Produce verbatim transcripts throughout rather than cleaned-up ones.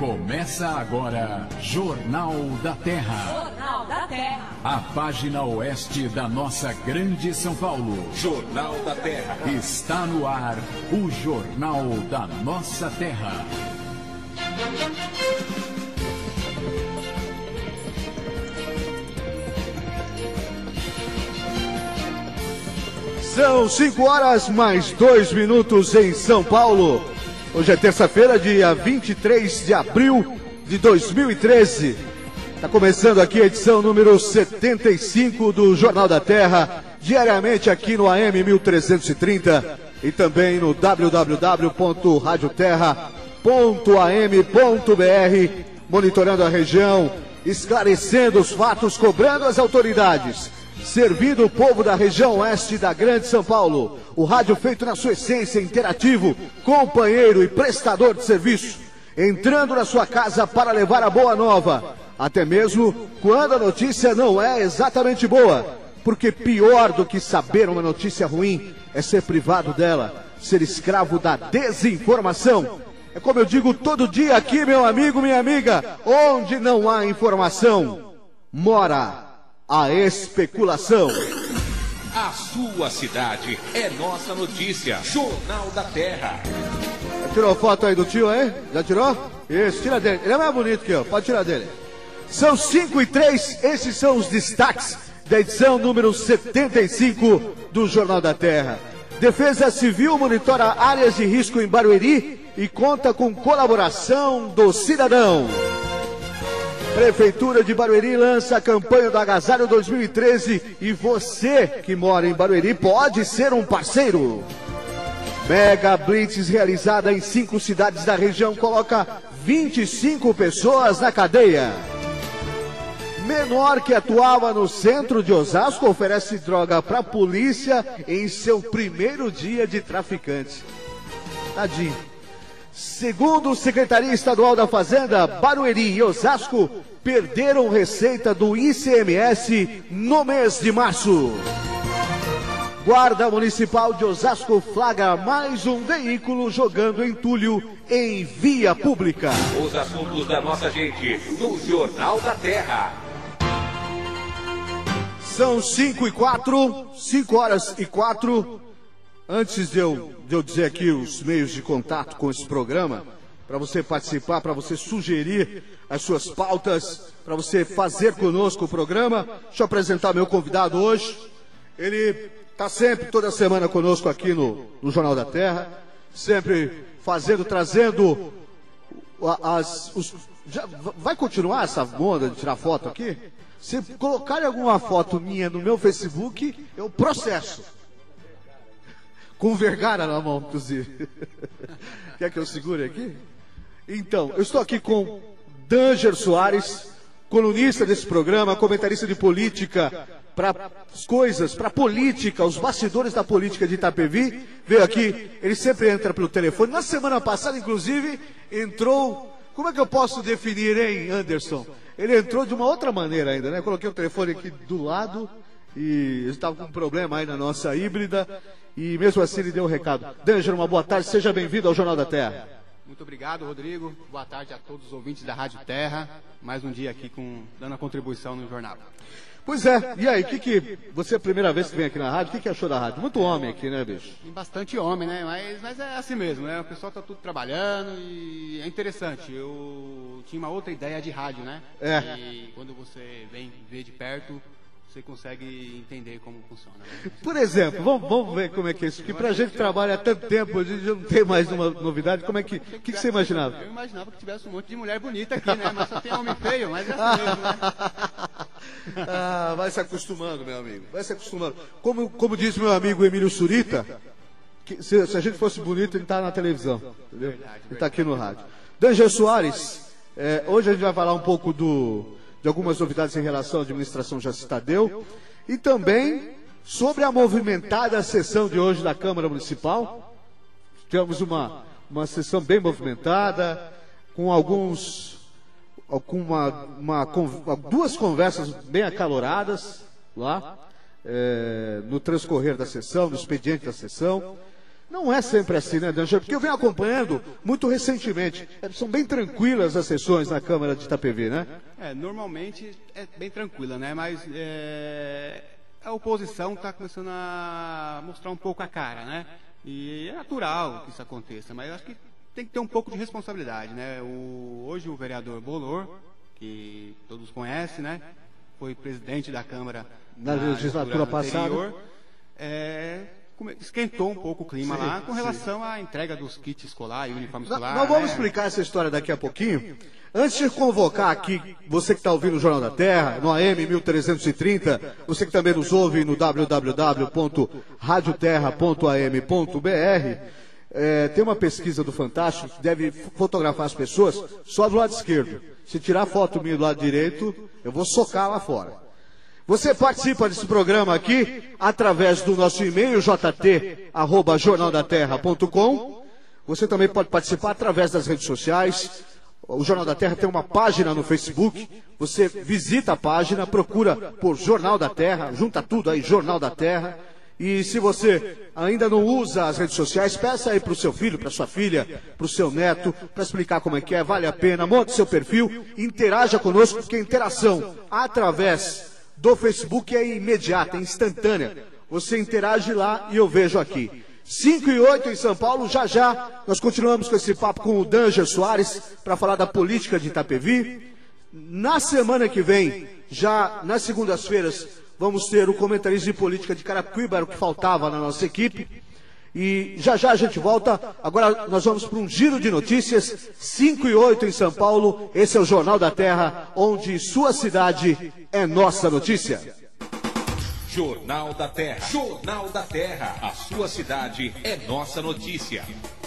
Começa agora, Jornal da Terra. Jornal da Terra. A página oeste da nossa grande São Paulo. Jornal da Terra. Está no ar, o Jornal da Nossa Terra. São cinco horas mais dois minutos em São Paulo. Hoje é terça-feira, dia vinte e três de abril de dois mil e treze. Está começando aqui a edição número setenta e cinco do Jornal da Terra, diariamente aqui no A M mil trezentos e trinta e também no w w w ponto rádio terra ponto a m ponto b r, monitorando a região, esclarecendo os fatos, cobrando as autoridades, servindo o povo da região oeste da grande São Paulo. O rádio feito na sua essência, interativo, companheiro e prestador de serviço, entrando na sua casa para levar a boa nova, até mesmo quando a notícia não é exatamente boa, porque pior do que saber uma notícia ruim é ser privado dela, ser escravo da desinformação. É como eu digo todo dia aqui, meu amigo, minha amiga, onde não há informação, mora a especulação. A sua cidade é nossa notícia. Jornal da Terra. Já tirou foto aí do tio aí? Já tirou? Isso, tira dele. Ele é mais bonito que eu, pode tirar dele. São cinco e três, esses são os destaques da edição número setenta e cinco do Jornal da Terra. Defesa Civil monitora áreas de risco em Barueri e conta com colaboração do cidadão. Prefeitura de Barueri lança a campanha do Agasalho dois mil e treze e você que mora em Barueri pode ser um parceiro. Mega Blitz realizada em cinco cidades da região coloca vinte e cinco pessoas na cadeia. Menor que atuava no centro de Osasco oferece droga para a polícia em seu primeiro dia de traficante. Tadinho. Segundo a Secretaria Estadual da Fazenda, Barueri e Osasco perderam receita do I C M S no mês de março. Guarda Municipal de Osasco flagra mais um veículo jogando entulho em via pública. Os assuntos da nossa gente no Jornal da Terra. São cinco e quatro, cinco horas e quatro. Antes de eu, de eu dizer aqui os meios de contato com esse programa, para você participar, para você sugerir as suas pautas, para você fazer conosco o programa, deixa eu apresentar meu convidado hoje. Ele está sempre, toda semana conosco aqui no, no Jornal da Terra, sempre fazendo, trazendo as... Os, já, vai continuar essa moda de tirar foto aqui? Se colocarem alguma foto minha no meu Facebook, eu processo. Com vergara na mão, inclusive. Quer que eu segure aqui? Então, eu estou aqui com Danger Soares, colunista desse programa, comentarista de política, para as coisas, para a política, os bastidores da política de Itapevi. Veio aqui, ele sempre entra pelo telefone. Na semana passada, inclusive, entrou... Como é que eu posso definir, hein, Anderson? Ele entrou de uma outra maneira ainda, né? Eu coloquei o telefone aqui do lado e estava com um problema aí na nossa híbrida. E mesmo assim ele deu um recado. Danger, uma boa tarde, seja bem-vindo ao Jornal da Terra. Muito obrigado, Rodrigo. Boa tarde a todos os ouvintes da Rádio Terra. Mais um dia aqui com, dando a contribuição no jornal. Pois é, e aí, que que você é a primeira vez que vem aqui na rádio, o que, que achou da rádio? Muito homem aqui, né, bicho? Tem bastante homem, né? Mas, mas é assim mesmo, né? O pessoal tá tudo trabalhando e é interessante. Eu tinha uma outra ideia de rádio, né? É. E quando você vem ver de perto, você consegue entender como funciona. Né? Por exemplo, vamos, vamos ver como é que é isso. Porque pra gente que trabalha há tanto tempo, a gente não tem mais uma novidade. Como é que, que, que você imaginava? Eu imaginava que tivesse um monte de mulher bonita aqui, né? Mas só tem homem feio, mas é assim mesmo, né? Ah, vai se acostumando, meu amigo. Vai se acostumando. Como, como diz meu amigo Emílio Surita, que se, se a gente fosse bonito, ele tá na televisão. Entendeu? Verdade, ele tá aqui no rádio. Danger Soares, é, hoje a gente vai falar um pouco do... de algumas novidades em relação à administração Jaci Tadeu e também sobre a movimentada sessão de hoje da Câmara Municipal. Tivemos uma, uma sessão bem movimentada, com alguns, com uma, uma, duas conversas bem acaloradas lá, é, no transcorrer da sessão, no expediente da sessão. Não é sempre assim, né, Danja? Porque eu venho acompanhando muito recentemente. São bem tranquilas as sessões na Câmara de Itapevi, né? É, normalmente é bem tranquila, né? Mas é, a oposição está começando a mostrar um pouco a cara, né? E é natural que isso aconteça, mas acho que tem que ter um pouco de responsabilidade, né? O, hoje o vereador Bolor, que todos conhecem, né? Foi presidente da Câmara na, na legislatura passada. É, esquentou um pouco o clima sim, lá com relação sim. à entrega dos kits escolar e uniforme escolar. Nós vamos né? explicar essa história daqui a pouquinho. Antes de convocar aqui, você que está ouvindo o Jornal da Terra, no A M mil trezentos e trinta, você que também nos ouve no w w w ponto rádio terra ponto a m ponto b r, é, tem uma pesquisa do Fantástico que deve fotografar as pessoas só do lado esquerdo. Se tirar foto minha do lado direito, eu vou socar lá fora. Você participa desse programa aqui através do nosso e-mail j t arroba jornal da terra ponto com. Você também pode participar através das redes sociais. O Jornal da Terra tem uma página no Facebook. Você visita a página, procura por Jornal da Terra, junta tudo aí, Jornal da Terra. E se você ainda não usa as redes sociais, peça aí para o seu filho, para sua filha, para o seu neto, para explicar como é que é, vale a pena, monte seu perfil, interaja conosco, porque a interação através do Facebook é imediata, é instantânea. Você interage lá e eu vejo aqui. cinco e oito em São Paulo, já já nós continuamos com esse papo com o Danger Soares para falar da política de Itapevi. Na semana que vem, já nas segundas-feiras, vamos ter o comentarista de política de Carapicuíba, era o que faltava na nossa equipe. E já já a gente volta. Agora nós vamos para um giro de notícias. cinco e oito em São Paulo. Esse é o Jornal da Terra, onde sua cidade é nossa notícia. Jornal da Terra. Jornal da Terra. A sua cidade é nossa notícia.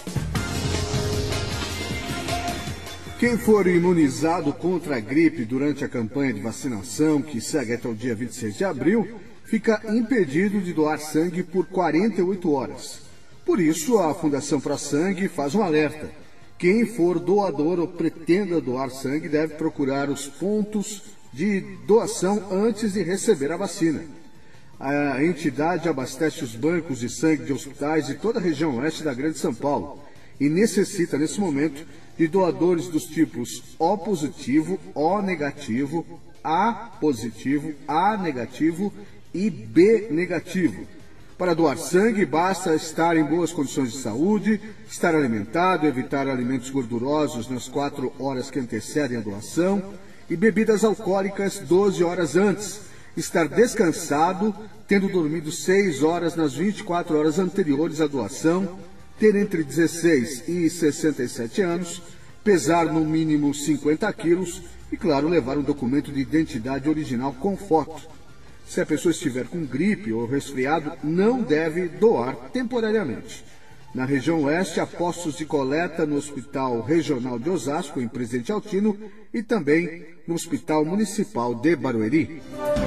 Quem for imunizado contra a gripe durante a campanha de vacinação, que segue até o dia vinte e seis de abril, fica impedido de doar sangue por quarenta e oito horas. Por isso, a Fundação Pro Sangue faz um alerta. Quem for doador ou pretenda doar sangue deve procurar os pontos de doação antes de receber a vacina. A entidade abastece os bancos de sangue de hospitais de toda a região oeste da Grande São Paulo e necessita, nesse momento, de doadores dos tipos O positivo, O negativo, A positivo, A negativo e B negativo. Para doar sangue, basta estar em boas condições de saúde, estar alimentado, evitar alimentos gordurosos nas quatro horas que antecedem a doação e bebidas alcoólicas doze horas antes, estar descansado, tendo dormido seis horas nas vinte e quatro horas anteriores à doação, ter entre dezesseis e sessenta e sete anos, pesar no mínimo cinquenta quilos e, claro, levar um documento de identidade original com foto. Se a pessoa estiver com gripe ou resfriado, não deve doar temporariamente. Na região oeste, há postos de coleta no Hospital Regional de Osasco, em Presidente Altino, e também no Hospital Municipal de Barueri.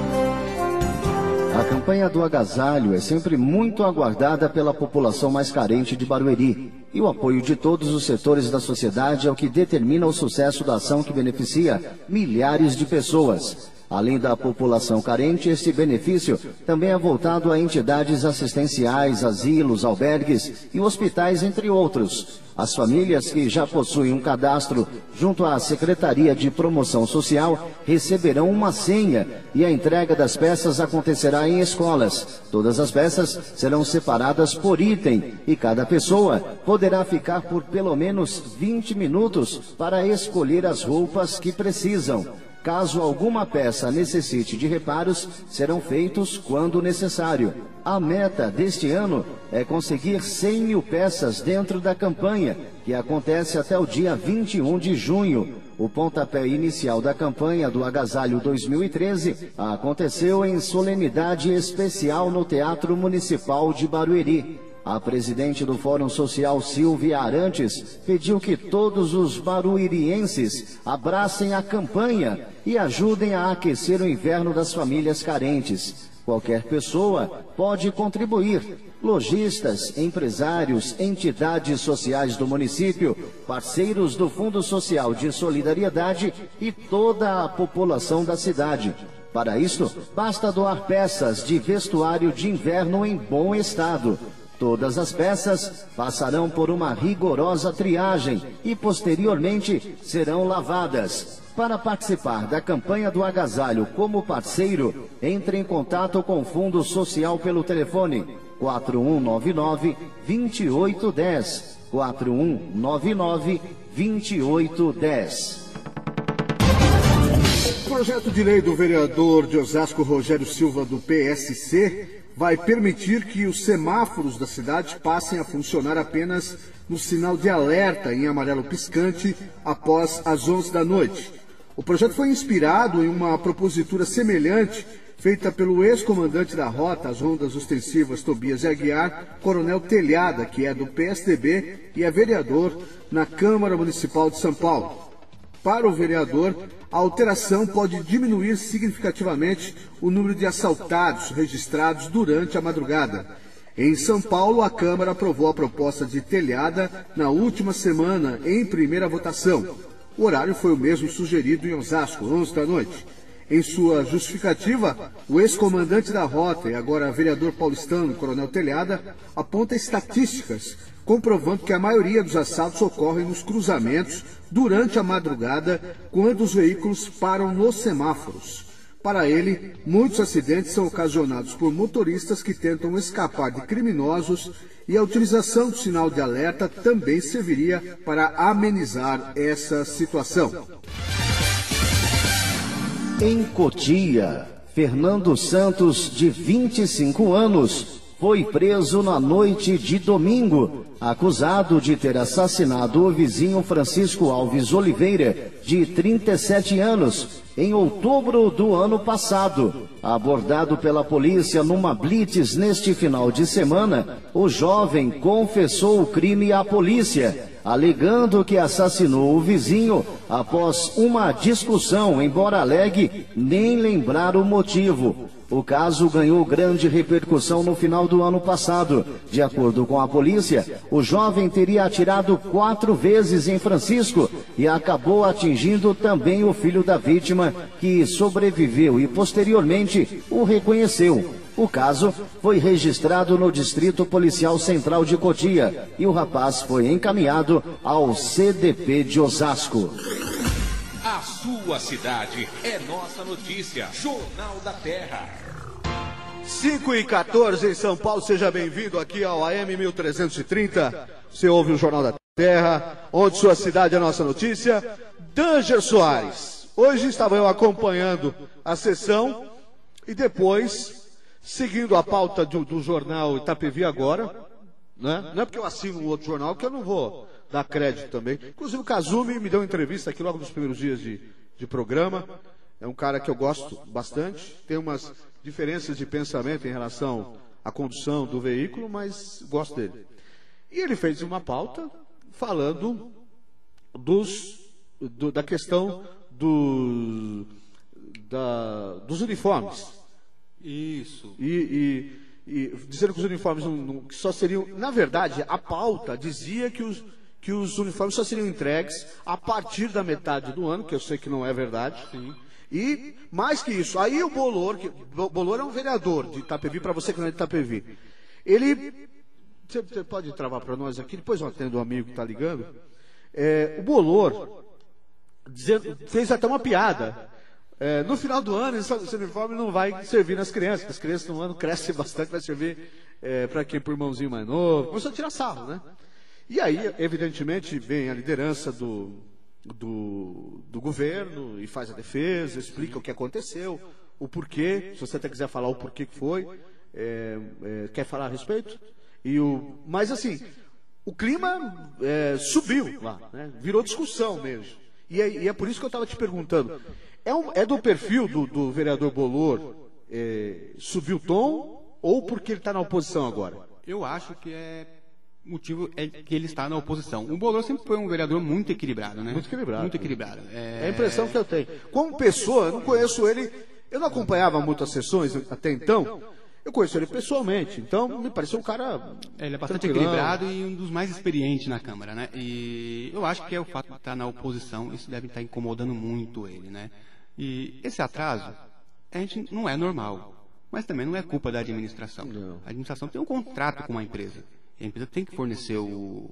A campanha do agasalho é sempre muito aguardada pela população mais carente de Barueri. E o apoio de todos os setores da sociedade é o que determina o sucesso da ação que beneficia milhares de pessoas. Além da população carente, este benefício também é voltado a entidades assistenciais, asilos, albergues e hospitais, entre outros. As famílias que já possuem um cadastro junto à Secretaria de Promoção Social receberão uma senha e a entrega das peças acontecerá em escolas. Todas as peças serão separadas por item e cada pessoa poderá ficar por pelo menos vinte minutos para escolher as roupas que precisam. Caso alguma peça necessite de reparos, serão feitos quando necessário. A meta deste ano é conseguir cem mil peças dentro da campanha, que acontece até o dia vinte e um de junho. O pontapé inicial da campanha do Agasalho dois mil e treze aconteceu em solenidade especial no Teatro Municipal de Barueri. A presidente do Fórum Social, Silvia Arantes, pediu que todos os baruerienses abracem a campanha e ajudem a aquecer o inverno das famílias carentes. Qualquer pessoa pode contribuir. Lojistas, empresários, entidades sociais do município, parceiros do Fundo Social de Solidariedade e toda a população da cidade. Para isso, basta doar peças de vestuário de inverno em bom estado. Todas as peças passarão por uma rigorosa triagem e posteriormente serão lavadas. Para participar da campanha do agasalho como parceiro, entre em contato com o Fundo Social pelo telefone quatro um nove nove, dois oito um zero, quatro um nove nove, dois oito um zero. O projeto de lei do vereador de Osasco, Rogério Silva, do P S C, vai permitir que os semáforos da cidade passem a funcionar apenas no sinal de alerta em amarelo piscante após as onze da noite. O projeto foi inspirado em uma propositura semelhante feita pelo ex-comandante da Rota, as Rondas Ostensivas, Tobias de Aguiar, Coronel Telhada, que é do P S D B e é vereador na Câmara Municipal de São Paulo. Para o vereador, a alteração pode diminuir significativamente o número de assaltados registrados durante a madrugada. Em São Paulo, a Câmara aprovou a proposta de Telhada na última semana, em primeira votação. O horário foi o mesmo sugerido em Osasco, onze da noite. Em sua justificativa, o ex-comandante da Rota e agora vereador paulistano, Coronel Telhada, aponta estatísticas comprovando que a maioria dos assaltos ocorrem nos cruzamentos durante a madrugada, quando os veículos param nos semáforos. Para ele, muitos acidentes são ocasionados por motoristas que tentam escapar de criminosos e a utilização do sinal de alerta também serviria para amenizar essa situação. Em Cotia, Fernando Santos, de vinte e cinco anos, foi preso na noite de domingo, acusado de ter assassinado o vizinho Francisco Alves Oliveira, de trinta e sete anos, em outubro do ano passado. Abordado pela polícia numa blitz neste final de semana, o jovem confessou o crime à polícia, alegando que assassinou o vizinho após uma discussão, embora alegue nem lembrar o motivo. O caso ganhou grande repercussão no final do ano passado. De acordo com a polícia, o jovem teria atirado quatro vezes em Francisco e acabou atingindo também o filho da vítima, que sobreviveu e posteriormente o reconheceu. O caso foi registrado no Distrito Policial Central de Cotia e o rapaz foi encaminhado ao C D P de Osasco. A sua cidade é nossa notícia. Jornal da Terra. cinco e quatorze em São Paulo, seja bem-vindo aqui ao A M mil trezentos e trinta. Você ouve o Jornal da Terra, onde sua cidade é nossa notícia. Danger Soares. Hoje estava eu acompanhando a sessão e depois, seguindo a pauta do, do jornal Itapevi Agora, né? Não é porque eu assino um outro jornal que eu não vou dar crédito também. Inclusive o Kazumi me deu uma entrevista aqui logo nos primeiros dias de, de programa. É um cara que eu gosto bastante. Tem umas diferenças de pensamento em relação à condução do veículo, mas gosto dele. E ele fez uma pauta falando dos, do, da questão do, da, dos uniformes. Isso. E, e, e dizendo que os uniformes não, não, só seriam... Na verdade, a pauta dizia que os... que os uniformes só seriam entregues a partir da metade do ano, que eu sei que não é verdade. Sim. E, mais que isso, aí o Bolor, que, Bolor é um vereador de Itapevi, para você que não é de Itapevi. Ele, você, você pode travar para nós aqui, depois eu atendo um amigo que está ligando. É, o Bolor dizendo, fez até uma piada. É, no final do ano, esse, esse uniforme não vai servir nas crianças, porque as crianças no ano crescem bastante, vai servir é, para quem, por irmãozinho mais novo. Começou a tirar sarro, né? E aí, evidentemente, vem a liderança do, do, do governo e faz a defesa, explica o que aconteceu, o porquê, se você até quiser falar o porquê que foi, é, é, quer falar a respeito? E o, mas assim, o clima é, subiu lá, né? Virou discussão mesmo. E é, e é por isso que eu estava te perguntando, é, um, é do perfil do, do vereador Bolor é, subir o tom ou porque ele está na oposição agora? Eu acho que é... O motivo é que ele está na oposição. O Bolor sempre foi um vereador muito equilibrado, né? Muito equilibrado. Muito equilibrado. É... é a impressão que eu tenho. Como pessoa, eu não conheço ele, eu não acompanhava muito as sessões até então, eu conheço ele pessoalmente, então me pareceu um cara... Ele é bastante equilibrado e um dos mais experientes na Câmara, né? E eu acho que é o fato de estar na oposição, isso deve estar incomodando muito ele, né? E esse atraso, a gente não é normal. Mas também não é culpa da administração. Não. A administração tem um contrato com uma empresa. E a empresa tem que fornecer o,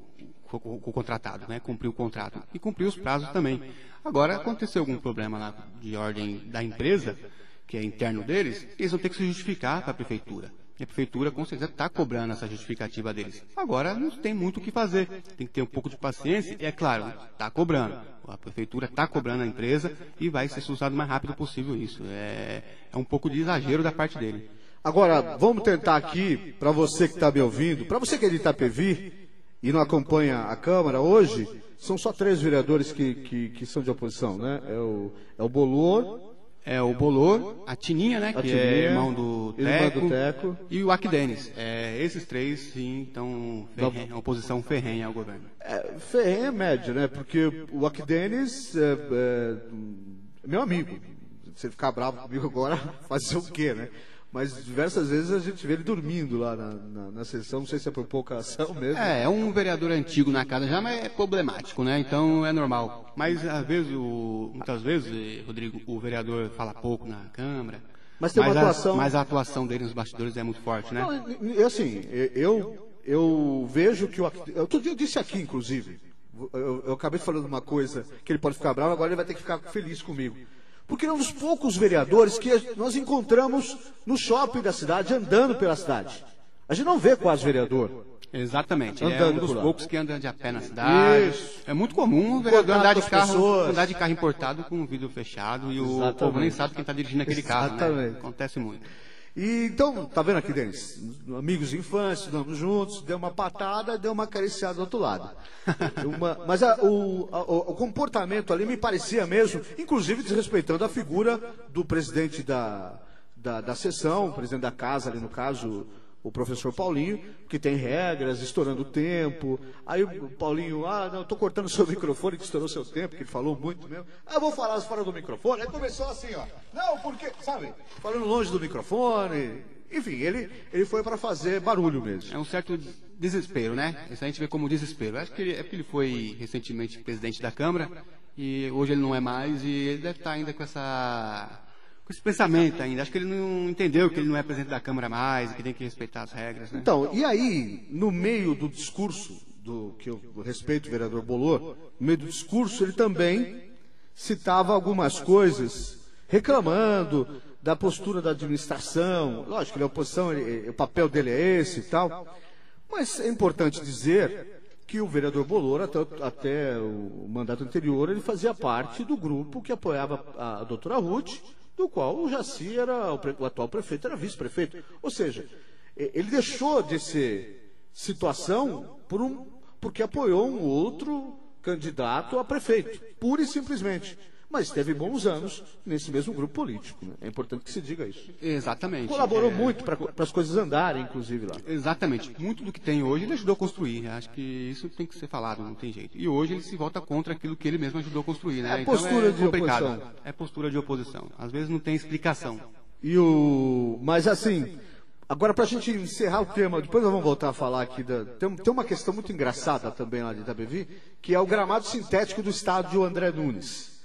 o, o contratado, né? Cumprir o contrato. E cumprir os prazos também. Agora, aconteceu algum problema lá de ordem da empresa, que é interno deles, eles vão ter que se justificar para a prefeitura. E a prefeitura, com certeza, está cobrando essa justificativa deles. Agora, não tem muito o que fazer. Tem que ter um pouco de paciência. E, é claro, está cobrando. A prefeitura está cobrando a empresa e vai ser solucionado o mais rápido possível isso. É, é um pouco de exagero da parte dele. Agora, vamos tentar aqui, para você que está me ouvindo, para você que é de Itapevi e não acompanha a Câmara hoje, são só três vereadores que, que, que são de oposição, né? É o, é o Bolor... É o Bolor, a Tininha, né, que Tininha, é irmão do Teco, irmã do Teco. E o Aquidênis. É, esses três, sim, estão em oposição ferrenha ao governo. É, ferrenha é médio, né? Porque o Aquidênis é, é meu amigo. Se ele ficar bravo comigo agora, fazer o quê, né? Mas diversas vezes a gente vê ele dormindo lá na, na, na sessão, não sei se é por pouca ação mesmo. É, é um vereador antigo na casa já, mas é problemático, né? Então é normal. Mas às vezes, o, muitas vezes, Rodrigo, o vereador fala pouco na Câmara. Mas tem uma mas atuação... A, mas a atuação dele nos bastidores é muito forte, né? Não, eu, assim, eu, eu vejo que o... Outro dia eu disse aqui, inclusive, eu, eu acabei falando uma coisa que ele pode ficar bravo, agora ele vai ter que ficar feliz comigo. Porque é um dos poucos vereadores que nós encontramos no shopping da cidade, andando pela cidade. A gente não vê quase vereador. Exatamente. Ele é Andando um dos por lá. poucos que anda de a pé na cidade. Isso. É muito comum o vereador Contato andar de, com as carro, pessoas. andar de carro importado com o vidro fechado e o Exatamente. povo nem sabe quem está dirigindo aquele carro, né? Exatamente. Acontece muito. E então, tá vendo aqui, Denis? Amigos de infância, estudamos juntos, deu uma patada, deu uma acariciada do outro lado. Uma, mas a, o, a, o comportamento ali me parecia mesmo, inclusive desrespeitando a figura do presidente da, da, da sessão, o presidente da casa ali no caso, o professor Paulinho, que tem regras, estourando o tempo. Aí o Paulinho, ah, não, estou cortando o seu microfone, que estourou seu tempo, que ele falou muito mesmo. Ah, eu vou falar fora do microfone. Aí começou assim, ó. Não, porque, sabe, falando longe do microfone. Enfim, ele, ele foi para fazer barulho mesmo. É um certo desespero, né? Isso a gente vê como desespero. Acho que ele, é porque ele foi recentemente presidente da Câmara e hoje ele não é mais e ele deve estar ainda com essa... com esse pensamento ainda. Acho que ele não entendeu que ele não é presidente da Câmara mais, que tem que respeitar as regras, né? Então, e aí, no meio do discurso, do que eu respeito o vereador Bolor, no meio do discurso ele também citava algumas coisas, reclamando da postura da administração. Lógico que ele é oposição, ele, o papel dele é esse e tal. Mas é importante dizer que o vereador Bolor, até, até o mandato anterior, ele fazia parte do grupo que apoiava a, a doutora Ruth, do qual o Jaci era, o, o atual prefeito era vice-prefeito. Ou seja, ele deixou de ser situação por um, porque apoiou um outro candidato a prefeito, pura e simplesmente. Mas teve bons anos nesse mesmo grupo político. Né? É importante que se diga isso. Exatamente. Colaborou é... muito para as coisas andarem, inclusive, lá. Exatamente. Muito do que tem hoje ele ajudou a construir. Acho que isso tem que ser falado, não tem jeito. E hoje ele se volta contra aquilo que ele mesmo ajudou a construir. Né? É então postura é de complicado. oposição. É postura de oposição. Às vezes não tem explicação. E o... Mas assim, agora para a gente encerrar o tema, depois nós vamos voltar a falar aqui, da... tem, tem uma questão muito engraçada também lá de Itapevi, que é o gramado sintético do estádio André Nunes.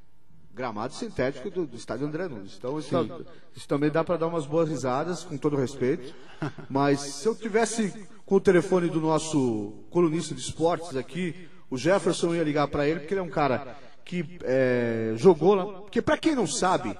Gramado sintético do, do estádio André Nunes. Então, isso, isso também dá para dar umas boas risadas, com todo respeito. Mas se eu tivesse com o telefone do nosso colunista de esportes aqui, o Jefferson, eu ia ligar para ele, porque ele é um cara que é, jogou lá. Porque, para quem não sabe,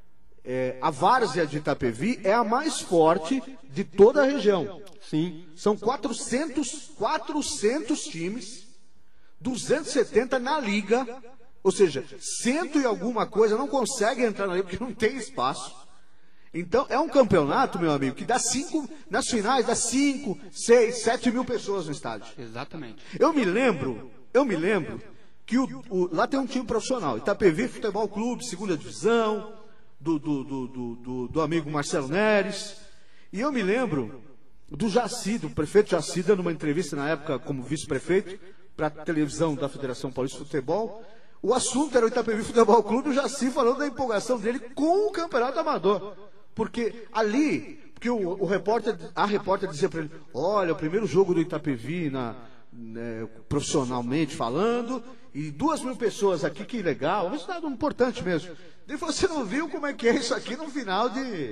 é, a várzea de Itapevi é a mais forte de toda a região. Sim. São quatrocentos, quatrocentos times, duzentos e setenta na liga. Ou seja, cento e alguma coisa não consegue entrar na liga porque não tem espaço. Então, é um campeonato, meu amigo, que dá cinco, nas finais, dá cinco, seis, sete mil pessoas no estádio. Exatamente. Eu me lembro, eu me lembro que o, o, lá tem um time profissional, Itapevi Futebol Clube, segunda divisão, do, do, do, do, do, do amigo Marcelo Neres. E eu me lembro do Jaci, do prefeito Jaci, dando uma entrevista na época como vice-prefeito para a televisão da Federação Paulista de Futebol. O assunto era o Itapevi Futebol Clube, o Jaci falando da empolgação dele com o Campeonato Amador. Porque ali, porque o, o repórter, a repórter dizia para ele, olha, o primeiro jogo do Itapevi, na, né, profissionalmente falando, e duas mil pessoas aqui, que legal, um resultado importante mesmo. Ele falou, você não viu como é que é isso aqui no final de,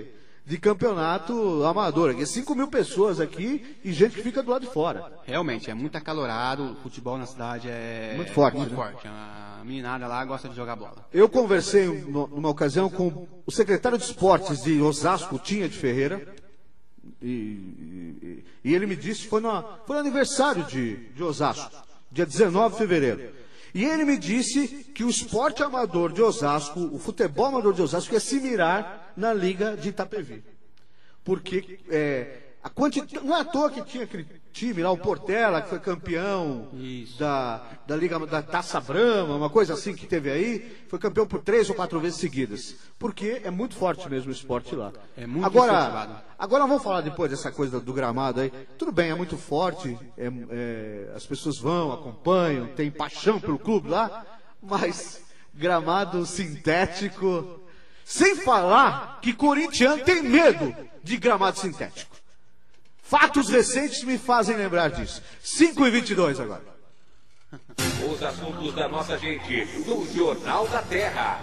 de campeonato amador. Aqui, cinco mil pessoas aqui e gente que fica do lado de fora. Realmente, é muito acalorado, o futebol na cidade é muito forte. Muito né? forte. A meninada lá gosta de jogar bola. Eu conversei numa ocasião com o secretário de esportes de Osasco, Tinha de Ferreira, e, e, e ele me disse, foi no, foi no aniversário de, de Osasco, dia dezenove de fevereiro. E ele me disse que o esporte amador de Osasco, o futebol amador de Osasco, ia se mirar na Liga de Itapevi. Porque é, a quantidade, não é à toa que tinha aquele time lá, o Portela, que foi campeão da, da Liga da Taça Brahma, uma coisa assim que teve aí, foi campeão por três ou quatro vezes seguidas. Porque é muito forte mesmo o esporte lá. É muito agora, agora vamos falar depois dessa coisa do gramado aí. Tudo bem, é muito forte, é, é, as pessoas vão, acompanham, tem paixão pelo clube lá, mas gramado sintético, sem falar que corintiano tem medo de gramado sintético. Fatos recentes me fazem lembrar disso. cinco e vinte e dois agora. Os assuntos da nossa gente, no Jornal da Terra.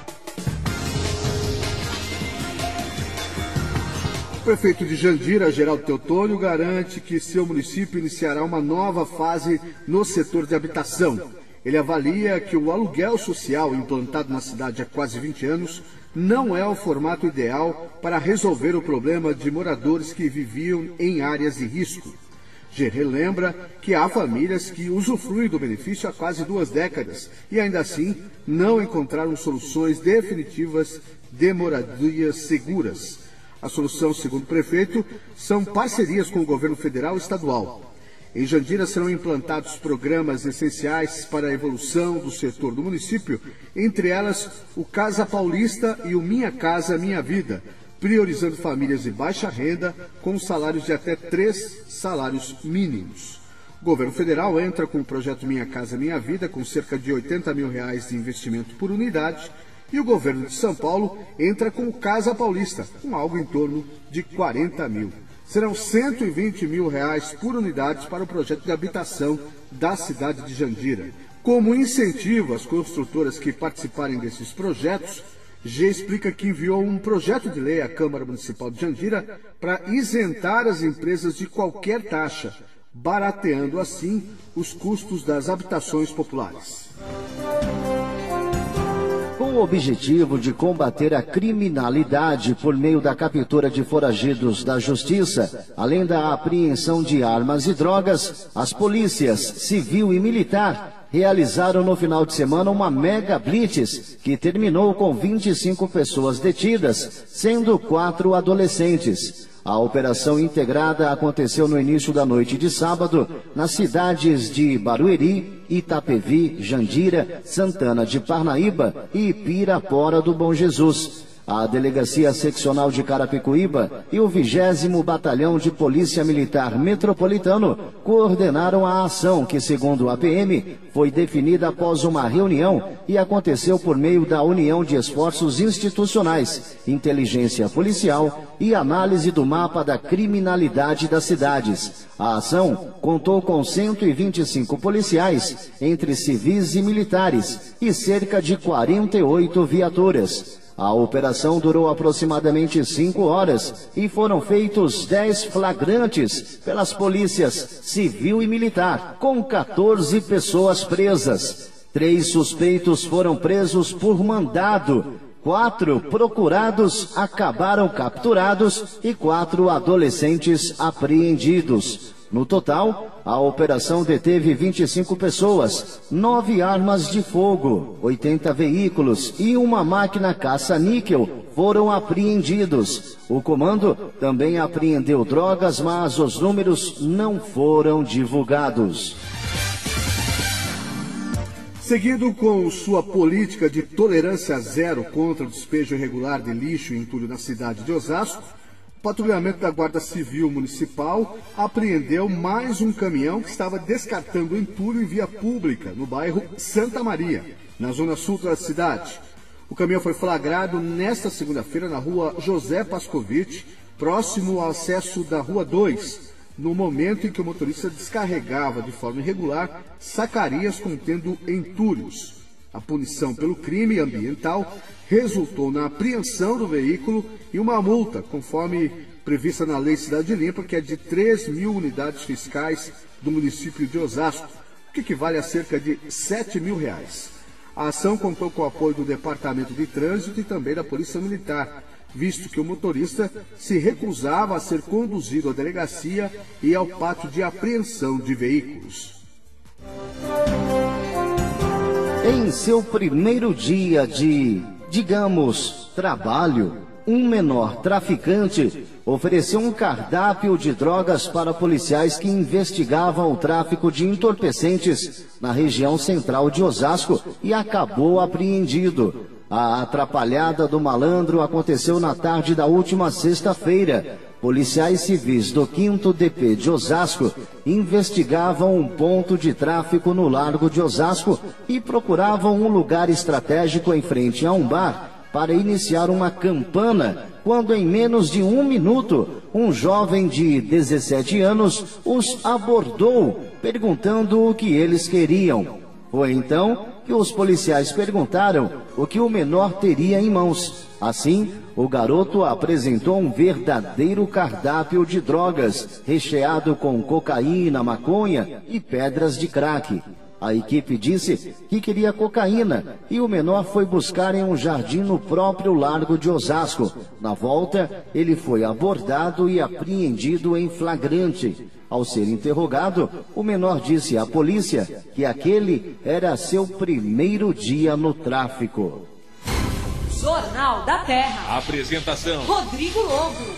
O prefeito de Jandira, Geraldo Teotônio, garante que seu município iniciará uma nova fase no setor de habitação. Ele avalia que o aluguel social implantado na cidade há quase vinte anos não é o formato ideal para resolver o problema de moradores que viviam em áreas de risco. Gerê lembra que há famílias que usufruem do benefício há quase duas décadas e ainda assim não encontraram soluções definitivas de moradias seguras. A solução, segundo o prefeito, são parcerias com o governo federal e estadual. Em Jandira serão implantados programas essenciais para a evolução do setor do município, entre elas o Casa Paulista e o Minha Casa Minha Vida, priorizando famílias de baixa renda com salários de até três salários mínimos. O governo federal entra com o projeto Minha Casa Minha Vida, com cerca de oitenta mil reais de investimento por unidade, e o governo de São Paulo entra com o Casa Paulista, com algo em torno de quarenta mil. Serão cento e vinte mil reais por unidade para o projeto de habitação da cidade de Jandira. Como incentivo às construtoras que participarem desses projetos, G explica que enviou um projeto de lei à Câmara Municipal de Jandira para isentar as empresas de qualquer taxa, barateando assim os custos das habitações populares. Com o objetivo de combater a criminalidade por meio da captura de foragidos da Justiça, além da apreensão de armas e drogas, as polícias civil e militar realizaram no final de semana uma mega blitz que terminou com vinte e cinco pessoas detidas, sendo quatro adolescentes. A operação integrada aconteceu no início da noite de sábado, nas cidades de Barueri, Itapevi, Jandira, Santana de Parnaíba e Pirapora do Bom Jesus. A Delegacia Seccional de Carapicuíba e o vigésimo Batalhão de Polícia Militar Metropolitano coordenaram a ação que, segundo a P M, foi definida após uma reunião e aconteceu por meio da união de esforços institucionais, inteligência policial e análise do mapa da criminalidade das cidades. A ação contou com cento e vinte e cinco policiais, entre civis e militares, e cerca de quarenta e oito viaturas. A operação durou aproximadamente cinco horas e foram feitos dez flagrantes pelas polícias civil e militar, com quatorze pessoas presas. Três suspeitos foram presos por mandado, quatro procurados acabaram capturados e quatro adolescentes apreendidos. No total, a operação deteve vinte e cinco pessoas, nove armas de fogo, oitenta veículos e uma máquina caça-níquel foram apreendidos. O comando também apreendeu drogas, mas os números não foram divulgados. Seguindo com sua política de tolerância zero contra o despejo irregular de lixo e entulho na cidade de Osasco, o patrulhamento da Guarda Civil Municipal apreendeu mais um caminhão que estava descartando entulho em via pública, no bairro Santa Maria, na zona sul da cidade. O caminhão foi flagrado nesta segunda-feira na rua José Pascovitch, próximo ao acesso da Rua dois, no momento em que o motorista descarregava de forma irregular sacarias contendo entulhos. A punição pelo crime ambiental resultou na apreensão do veículo e uma multa, conforme prevista na Lei Cidade Limpa, que é de três mil unidades fiscais do município de Osasco, o que equivale a cerca de sete mil reais. A ação contou com o apoio do Departamento de Trânsito e também da Polícia Militar, visto que o motorista se recusava a ser conduzido à delegacia e ao pátio de apreensão de veículos. Em seu primeiro dia de, digamos, trabalho, um menor traficante ofereceu um cardápio de drogas para policiais que investigavam o tráfico de entorpecentes na região central de Osasco e acabou apreendido. A atrapalhada do malandro aconteceu na tarde da última sexta-feira. Policiais civis do quinto D P de Osasco investigavam um ponto de tráfico no Largo de Osasco e procuravam um lugar estratégico em frente a um bar para iniciar uma campana, quando em menos de um minuto, um jovem de dezessete anos os abordou, perguntando o que eles queriam. Foi então que os policiais perguntaram o que o menor teria em mãos. Assim, o garoto apresentou um verdadeiro cardápio de drogas, recheado com cocaína, maconha e pedras de crack. A equipe disse que queria cocaína e o menor foi buscar em um jardim no próprio Largo de Osasco. Na volta, ele foi abordado e apreendido em flagrante. Ao ser interrogado, o menor disse à polícia que aquele era seu primeiro dia no tráfico. Jornal da Terra. Apresentação: Rodrigo Lobo.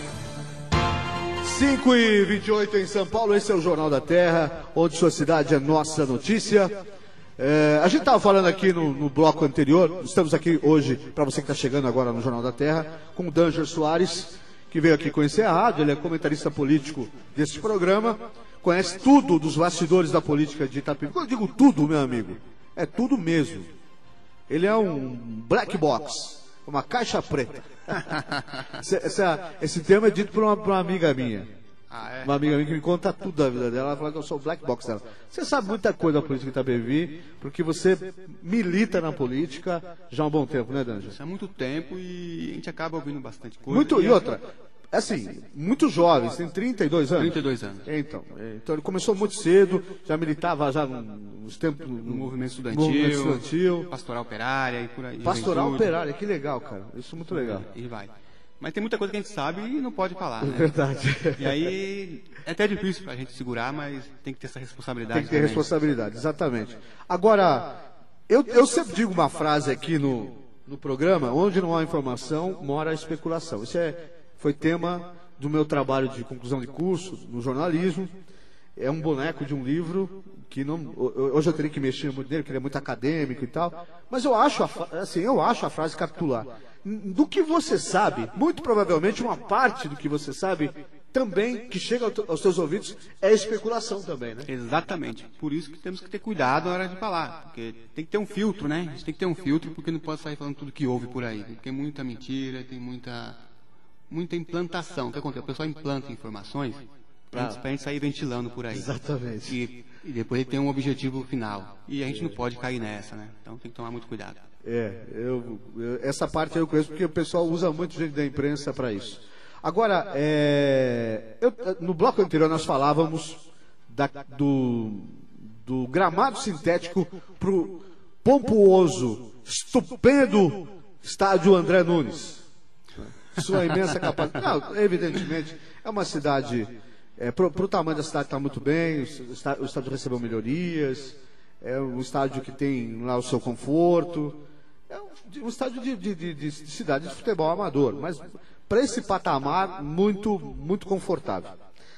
cinco e vinte e oito em São Paulo, esse é o Jornal da Terra, onde sua cidade é nossa notícia. É, a gente estava falando aqui no, no bloco anterior, estamos aqui hoje, para você que está chegando agora no Jornal da Terra, com o Danger Soares, que veio aqui conhecer a rádio, ele é comentarista político desse programa, conhece tudo dos bastidores da política de Itapevi. Quando eu digo tudo, meu amigo, é tudo mesmo. Ele é um black box, uma caixa preta. esse, essa, esse termo é dito por uma, por uma amiga minha. Ah, é? Uma amiga minha que me conta tudo da vida dela. Ela fala que eu sou o black box dela. Você sabe muita coisa da política de Itapevi, porque você milita na política já há um bom tempo, né, Danjo? Isso há muito tempo e a gente acaba ouvindo bastante coisa. Muito, e outra, assim, muito jovem, tem trinta e dois anos? trinta e dois anos. Então, então ele começou muito cedo, já militava já nos tempos... No movimento estudantil, movimento estudantil, pastoral operária e por aí. pastoral juventude. operária, que legal, cara. Isso é muito legal. E vai. Mas tem muita coisa que a gente sabe e não pode falar, né? É verdade. E aí é até difícil pra gente segurar, mas tem que ter essa responsabilidade. Tem que ter também. responsabilidade, exatamente. Agora, eu, eu sempre digo uma frase aqui no, no programa, onde não há informação, mora a especulação. Isso é, foi tema do meu trabalho de conclusão de curso no jornalismo. É um boneco de um livro que não, hoje eu teria que mexer muito nele, porque ele é muito acadêmico e tal. Mas eu acho, a, assim, eu acho a frase capitular. Do que você sabe, muito provavelmente uma parte do que você sabe também, que chega aos seus ouvidos, é especulação também, né? Exatamente. Por isso que temos que ter cuidado na hora de falar. Porque tem que ter um filtro, né? A gente tem que ter um filtro, porque não pode sair falando tudo que houve por aí. Porque tem muita mentira, tem muita, muita implantação. O que acontece? O pessoal implanta informações para a gente sair ventilando por aí. Exatamente. E, e depois ele tem um objetivo final. E a gente não pode cair nessa, né? Então tem que tomar muito cuidado. É, eu, eu, essa parte eu conheço porque o pessoal usa muito gente da imprensa para isso. Agora, é, eu, no bloco anterior nós falávamos da, do, do gramado sintético para o pomposo, estupendo estádio André Nunes. Sua imensa capacidade. Não, evidentemente, é uma cidade, é, para o tamanho da cidade está muito bem, o estádio, o estádio recebeu melhorias, é um estádio que tem lá o seu conforto. É um, um estádio de, de, de, de cidade de futebol amador, mas para esse patamar, muito, muito confortável.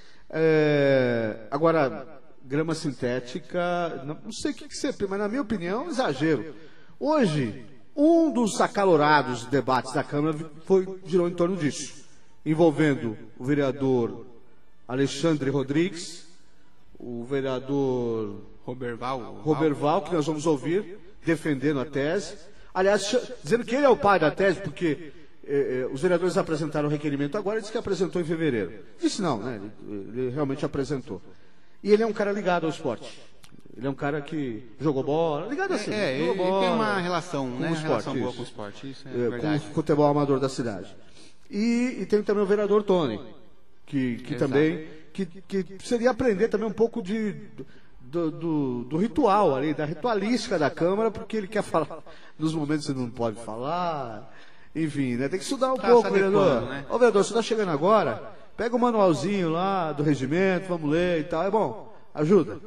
É, agora, grama sintética, não, não sei o que, que você, mas na minha opinião, é um exagero. Hoje, um dos acalorados debates da Câmara foi, girou em torno disso, envolvendo o vereador Alexandre Rodrigues, o vereador Roberval, Roberval, que nós vamos ouvir, defendendo a tese. Aliás, dizendo que ele é o pai da tese, porque eh, eh, os vereadores apresentaram o requerimento agora, ele disse que apresentou em fevereiro. Disse não, né? Ele, ele realmente apresentou. E ele é um cara ligado ao esporte. Ele é um cara que jogou bola, ligado assim. É, é jogou ele bola, tem uma relação, com né? o Uma esporte, relação boa isso. com o esporte, isso é, É, verdade. com o futebol amador da cidade. E, e tem também o vereador Tony, que, que também que, que seria aprender também um pouco de, do, do, do ritual ali, da ritualística da Câmara, porque ele quer falar nos momentos que não pode falar. Enfim, né? Tem que estudar um Tá pouco, se vereador. adequando, né? Ô, vereador, você está chegando agora? Pega o manualzinho lá do regimento, vamos ler e tal. É bom, ajuda.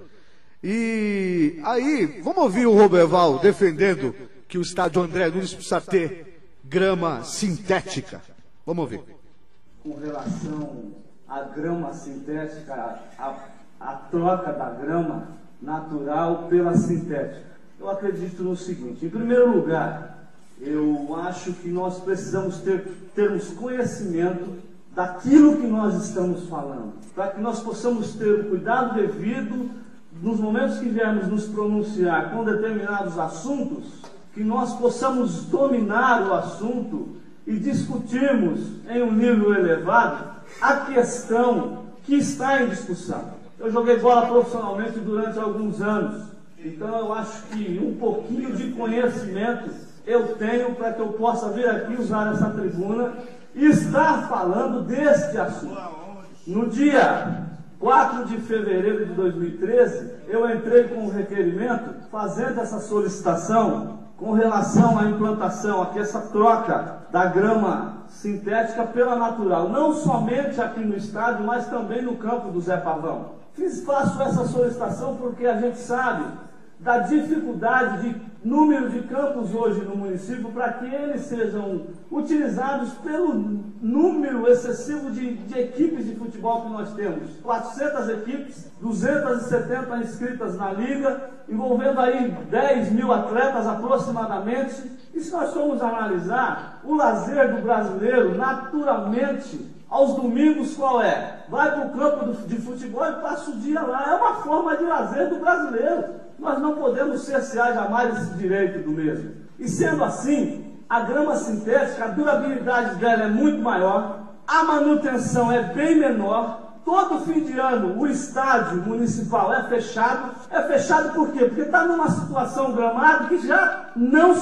E aí, vamos ouvir o Roberval defendendo que o estádio André Nunes precisa ter grama sintética. Vamos ouvir. Com relação à grama sintética, a, a troca da grama natural pela sintética. Eu acredito no seguinte: em primeiro lugar, eu acho que nós precisamos ter termos conhecimento daquilo que nós estamos falando, para que nós possamos ter o cuidado devido nos momentos que viermos nos pronunciar com determinados assuntos, que nós possamos dominar o assunto e discutirmos em um nível elevado a questão que está em discussão. Eu joguei bola profissionalmente durante alguns anos, então eu acho que um pouquinho de conhecimento eu tenho para que eu possa vir aqui usar essa tribuna e estar falando deste assunto. No dia quatro de fevereiro de dois mil e treze, eu entrei com um requerimento fazendo essa solicitação com relação à implantação, aqui essa troca da grama sintética pela natural, não somente aqui no estádio, mas também no campo do Zé Pavão. Fiz, faço essa solicitação porque a gente sabe da dificuldade de número de campos hoje no município para que eles sejam utilizados pelo número excessivo de, de equipes de futebol que nós temos. quatrocentas equipes, duzentas e setenta inscritas na liga, envolvendo aí dez mil atletas aproximadamente. E se nós formos analisar, o lazer do brasileiro, naturalmente, aos domingos qual é? Vai para o campo de futebol e passa o dia lá. É uma forma de lazer do brasileiro. Nós não podemos cercear jamais esse direito do mesmo. E sendo assim, a grama sintética, a durabilidade dela é muito maior, a manutenção é bem menor. Todo fim de ano o estádio municipal é fechado. É fechado por quê? Porque está numa situação gramado que já não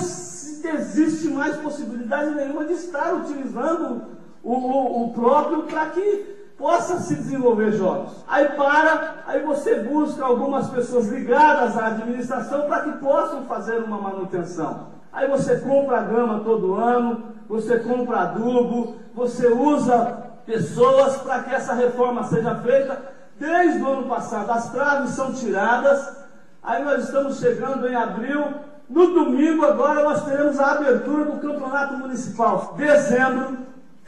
existe mais possibilidade nenhuma de estar utilizando o, o, o próprio para que possa se desenvolver jogos. Aí para, aí você busca algumas pessoas ligadas à administração para que possam fazer uma manutenção. Aí você compra grama todo ano, você compra adubo, você usa pessoas para que essa reforma seja feita. Desde o ano passado, as traves são tiradas, aí nós estamos chegando em abril. No domingo agora nós teremos a abertura do campeonato municipal. Dezembro,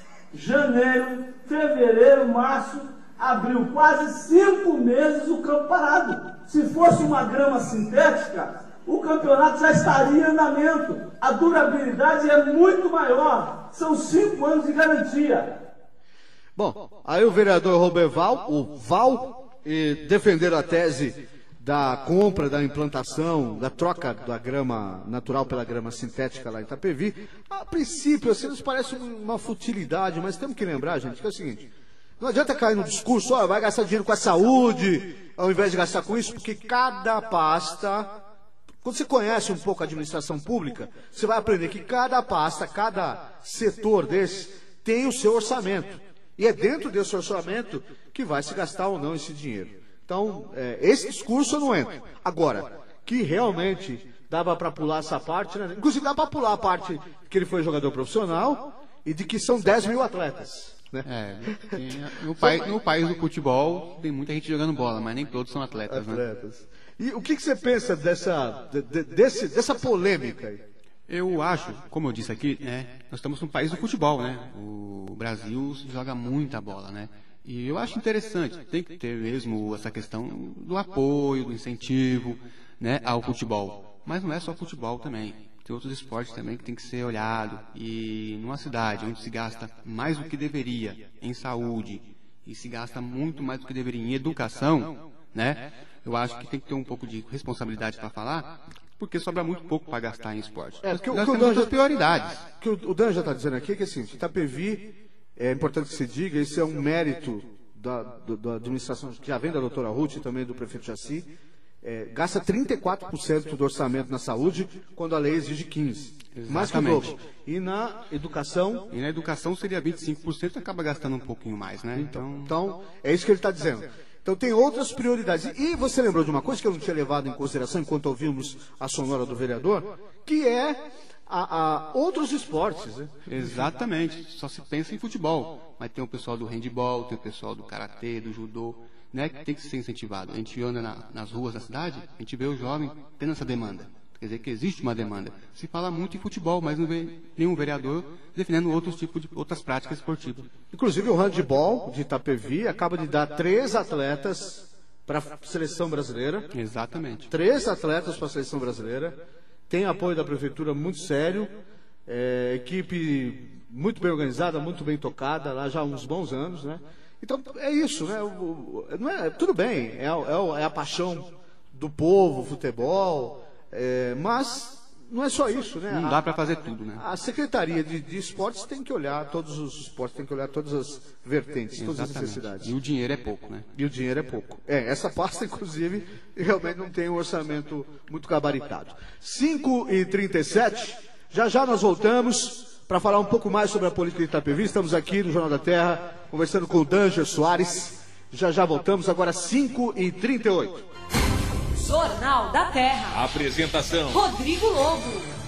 janeiro, fevereiro, março, abril, quase cinco meses o campo parado. Se fosse uma grama sintética, o campeonato já estaria em andamento. A durabilidade é muito maior, são cinco anos de garantia. Bom, aí o vereador Roberval, o Val, eh, defenderam a tese da compra, da implantação, da troca da grama natural pela grama sintética lá em Itapevi. A princípio, assim, nos parece uma futilidade, mas temos que lembrar, gente, que é o seguinte: não adianta cair no discurso, ó, vai gastar dinheiro com a saúde, ao invés de gastar com isso, porque cada pasta, quando você conhece um pouco a administração pública, você vai aprender que cada pasta, cada setor desse, tem o seu orçamento. E é dentro desse orçamento que vai se gastar ou não esse dinheiro. Então, é, esse discurso eu não entro. Agora, que realmente dava para pular essa parte, né? Inclusive dá para pular a parte que ele foi jogador profissional e de que são dez mil atletas. Né? É, tem, no, país, no país do futebol tem muita gente jogando bola, mas nem todos são atletas. atletas. Né? E o que, que você pensa dessa, de, de, desse, dessa polêmica aí? Eu acho, como eu disse aqui, né, nós estamos no país do futebol, né? O Brasil joga muita bola, né? E eu acho interessante, tem que ter mesmo essa questão do apoio, do incentivo, né, ao futebol. Mas não é só futebol também. Tem outros esportes também que tem que ser olhado. E numa cidade onde se gasta mais do que deveria em saúde e se gasta muito mais do que deveria em educação, né? Eu acho que tem que ter um pouco de responsabilidade para falar, porque sobra muito pouco para gastar em esporte. É, nós que, nós que temos outras prioridades. Que o, o Dan já está dizendo aqui que assim, Itapevi, é importante que se diga, isso é um mérito da, do, da administração que já vem da doutora Ruth e também do prefeito Jaci, é, gasta trinta e quatro por cento do orçamento na saúde, quando a lei exige quinze por cento. Mais que o dobro. E na educação... E na educação seria vinte e cinco por cento, acaba gastando um pouquinho mais, né? Então, então é isso que ele está dizendo. Então tem outras prioridades. E você lembrou de uma coisa que eu não tinha levado em consideração enquanto ouvimos a sonora do vereador, que é a, a outros esportes, né? Exatamente. Só se pensa em futebol. Mas tem o pessoal do handebol, tem o pessoal do karatê, do judô, né? Que tem que ser incentivado. A gente anda na, nas ruas da cidade, a gente vê o jovem tendo essa demanda. Quer dizer que existe uma demanda. Se fala muito em futebol, mas não vê nenhum vereador defendendo outros tipos de outras práticas esportivas. Inclusive o handebol de Itapevi acaba de dar três atletas para a seleção brasileira. Exatamente. Três atletas para a seleção brasileira. Tem apoio da prefeitura muito sério. É, equipe muito bem organizada, muito bem tocada, lá já há uns bons anos, né? Então é isso, né? O, o, não é, tudo bem, é, é, é a paixão do povo, futebol. É, mas não é só isso, né? Não dá para fazer tudo, né? A Secretaria de, de Esportes tem que olhar todos os esportes, tem que olhar todas as vertentes, todas Exatamente. as necessidades. E o dinheiro é pouco, né? E o dinheiro é pouco. É, essa pasta, inclusive, realmente não tem um orçamento muito gabaritado. cinco e trinta e sete, já já nós voltamos para falar um pouco mais sobre a política de Itapevi. Estamos aqui no Jornal da Terra, conversando com o Danger Soares. Já já voltamos, agora cinco e trinta e oito. Jornal da Terra. Apresentação: Rodrigo Lobo.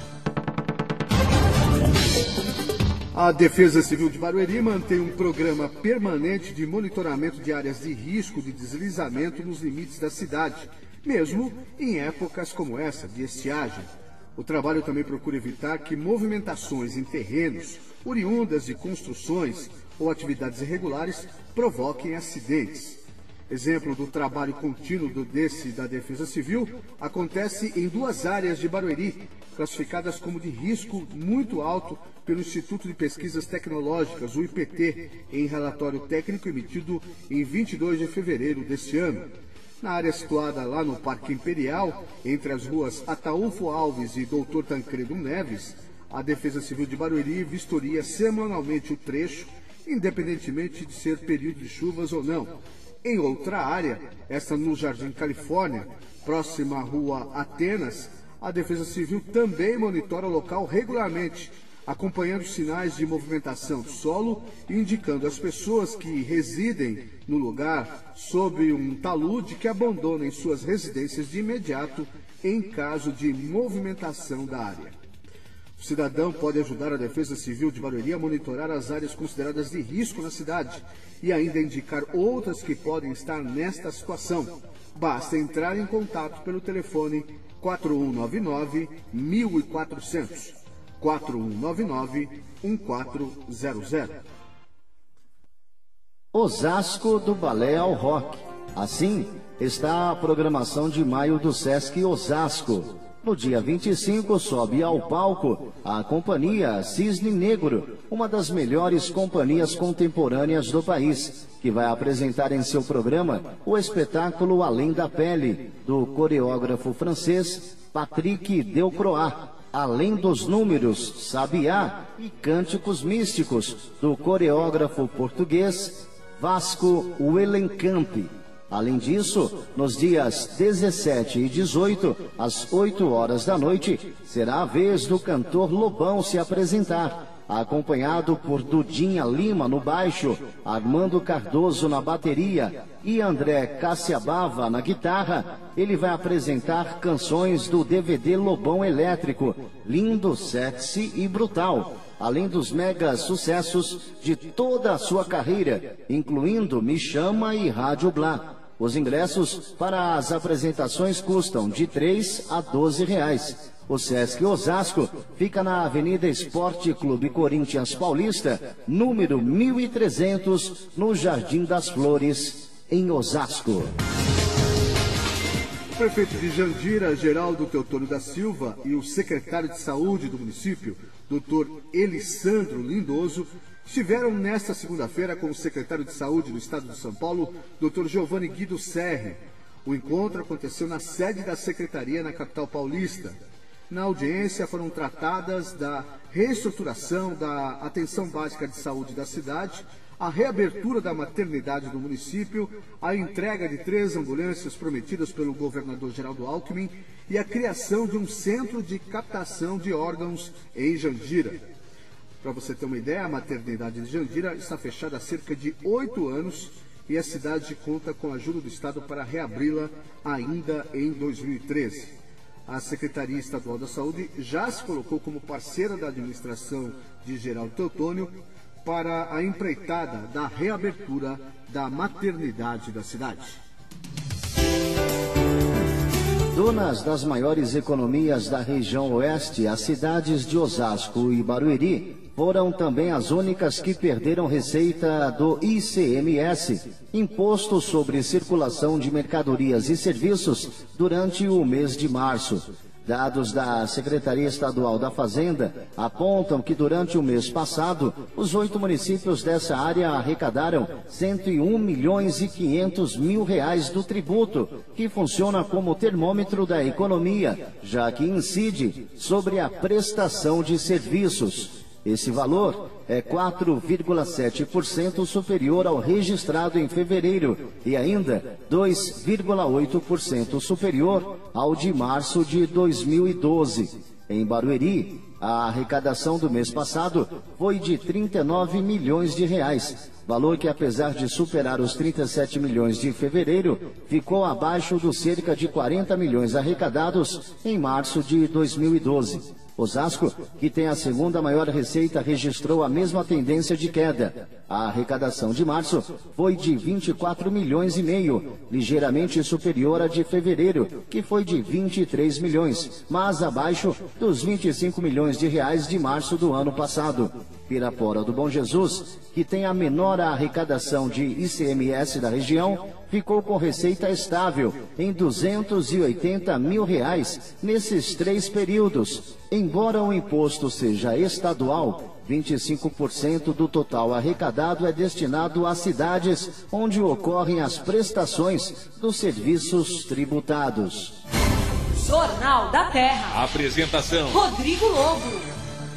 A Defesa Civil de Barueri mantém um programa permanente de monitoramento de áreas de risco de deslizamento nos limites da cidade, mesmo em épocas como essa, de estiagem. O trabalho também procura evitar que movimentações em terrenos, oriundas de construções ou atividades irregulares, provoquem acidentes. Exemplo do trabalho contínuo do desse da Defesa Civil acontece em duas áreas de Barueri, classificadas como de risco muito alto pelo Instituto de Pesquisas Tecnológicas, o I P T, em relatório técnico emitido em vinte e dois de fevereiro deste ano. Na área situada lá no Parque Imperial, entre as ruas Ataúfo Alves e doutor Tancredo Neves, a Defesa Civil de Barueri vistoria semanalmente o trecho, independentemente de ser período de chuvas ou não. Em outra área, esta no Jardim Califórnia, próxima à rua Atenas, a Defesa Civil também monitora o local regularmente, acompanhando sinais de movimentação do solo e indicando às pessoas que residem no lugar sob um talude que abandonem suas residências de imediato em caso de movimentação da área. O cidadão pode ajudar a Defesa Civil de Barueri a monitorar as áreas consideradas de risco na cidade e ainda indicar outras que podem estar nesta situação. Basta entrar em contato pelo telefone quatro um nove nove, um quatro zero zero, quatro um nove nove, um quatro zero zero. Osasco do Balé ao Rock. Assim está a programação de maio do Sesc Osasco. No dia vinte e cinco, sobe ao palco a companhia Cisne Negro, uma das melhores companhias contemporâneas do país, que vai apresentar em seu programa o espetáculo Além da Pele, do coreógrafo francês Patrick Delcroix, além dos números Sabiá e Cânticos Místicos, do coreógrafo português Vasco Wellenkamp. Além disso, nos dias dezessete e dezoito, às oito horas da noite, será a vez do cantor Lobão se apresentar, acompanhado por Dudinha Lima no baixo, Armando Cardoso na bateria e André Cassiabava na guitarra. Ele vai apresentar canções do D V D Lobão Elétrico, Lindo, Sexy e Brutal, além dos mega sucessos de toda a sua carreira, incluindo Me Chama e Rádio Blá. Os ingressos para as apresentações custam de três a doze reais. O Sesc Osasco fica na Avenida Esporte Clube Corinthians Paulista, número mil e trezentos, no Jardim das Flores, em Osasco. O prefeito de Jandira, Geraldo Teotônio da Silva, e o secretário de Saúde do município, doutor Elisandro Lindoso, estiveram nesta segunda-feira com o secretário de Saúde do Estado de São Paulo, doutor Giovanni Guido Serri. O encontro aconteceu na sede da secretaria na capital paulista. Na audiência foram tratadas da reestruturação da atenção básica de saúde da cidade, a reabertura da maternidade do município, a entrega de três ambulâncias prometidas pelo governador Geraldo Alckmin e a criação de um centro de captação de órgãos em Jandira. Para você ter uma ideia, a maternidade de Jandira está fechada há cerca de oito anos e a cidade conta com a ajuda do Estado para reabri-la ainda em dois mil e treze. A Secretaria Estadual da Saúde já se colocou como parceira da administração de Geraldo Teotônio para a empreitada da reabertura da maternidade da cidade. Donas das maiores economias da região oeste, as cidades de Osasco e Barueri foram também as únicas que perderam receita do I C M S, Imposto sobre Circulação de Mercadorias e Serviços, durante o mês de março. Dados da Secretaria Estadual da Fazenda apontam que durante o mês passado, os oito municípios dessa área arrecadaram cento e um milhões e quinhentos mil reais do tributo, que funciona como termômetro da economia, já que incide sobre a prestação de serviços. Esse valor é quatro vírgula sete por cento superior ao registrado em fevereiro e ainda dois vírgula oito por cento superior ao de março de dois mil e doze. Em Barueri, a arrecadação do mês passado foi de trinta e nove milhões de reais, valor que, apesar de superar os trinta e sete milhões de fevereiro, ficou abaixo dos cerca de quarenta milhões arrecadados em março de dois mil e doze. Osasco, que tem a segunda maior receita, registrou a mesma tendência de queda. A arrecadação de março foi de vinte e quatro milhões e meio, ligeiramente superior à de fevereiro, que foi de vinte e três milhões, mas abaixo dos vinte e cinco milhões de reais de março do ano passado. Pirapora do Bom Jesus, que tem a menor arrecadação de I C M S da região, ficou com receita estável em duzentos e oitenta mil reais nesses três períodos. Embora o imposto seja estadual, vinte e cinco por cento do total arrecadado é destinado às cidades onde ocorrem as prestações dos serviços tributados. Jornal da Terra. Apresentação: Rodrigo Lobo.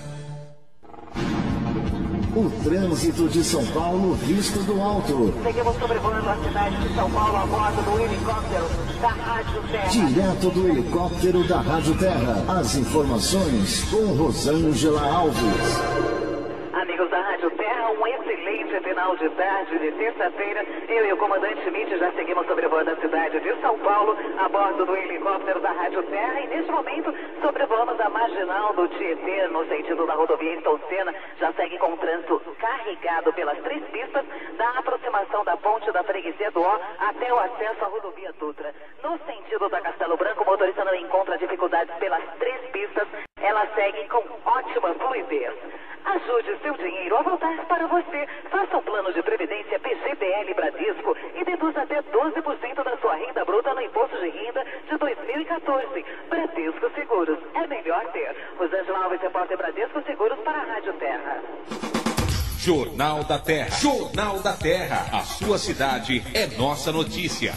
O trânsito de São Paulo visto do alto. Seguimos sobrevoando a cidade de São Paulo a bordo do helicóptero da Rádio Terra. Direto do helicóptero da Rádio Terra. As informações com Rosângela Alves. Amigos da Rádio Terra, um excelente final de tarde de terça-feira. Eu e o comandante Schmidt já seguimos sobrevoando a cidade de São Paulo a bordo do helicóptero da Rádio Terra e neste momento sobrevoamos a marginal do Tietê no sentido da rodovia Ayrton Senna. Já segue com o trânsito carregado pelas três pistas da aproximação da ponte da Freguesia do Ó até o acesso à rodovia Dutra. No sentido da Castelo Branco, o motorista não encontra dificuldades pelas três pistas. Ela segue com ótima fluidez. Ajude seu dinheiro a voltar para você. Faça um plano de previdência P G P L Bradesco e deduza até doze por cento da sua renda bruta no imposto de renda de dois mil e quatorze. Bradesco Seguros. É melhor ter. Rosângela Alves, repórter Bradesco Seguros para a Rádio Terra. Jornal da Terra. Jornal da Terra. A sua cidade é nossa notícia.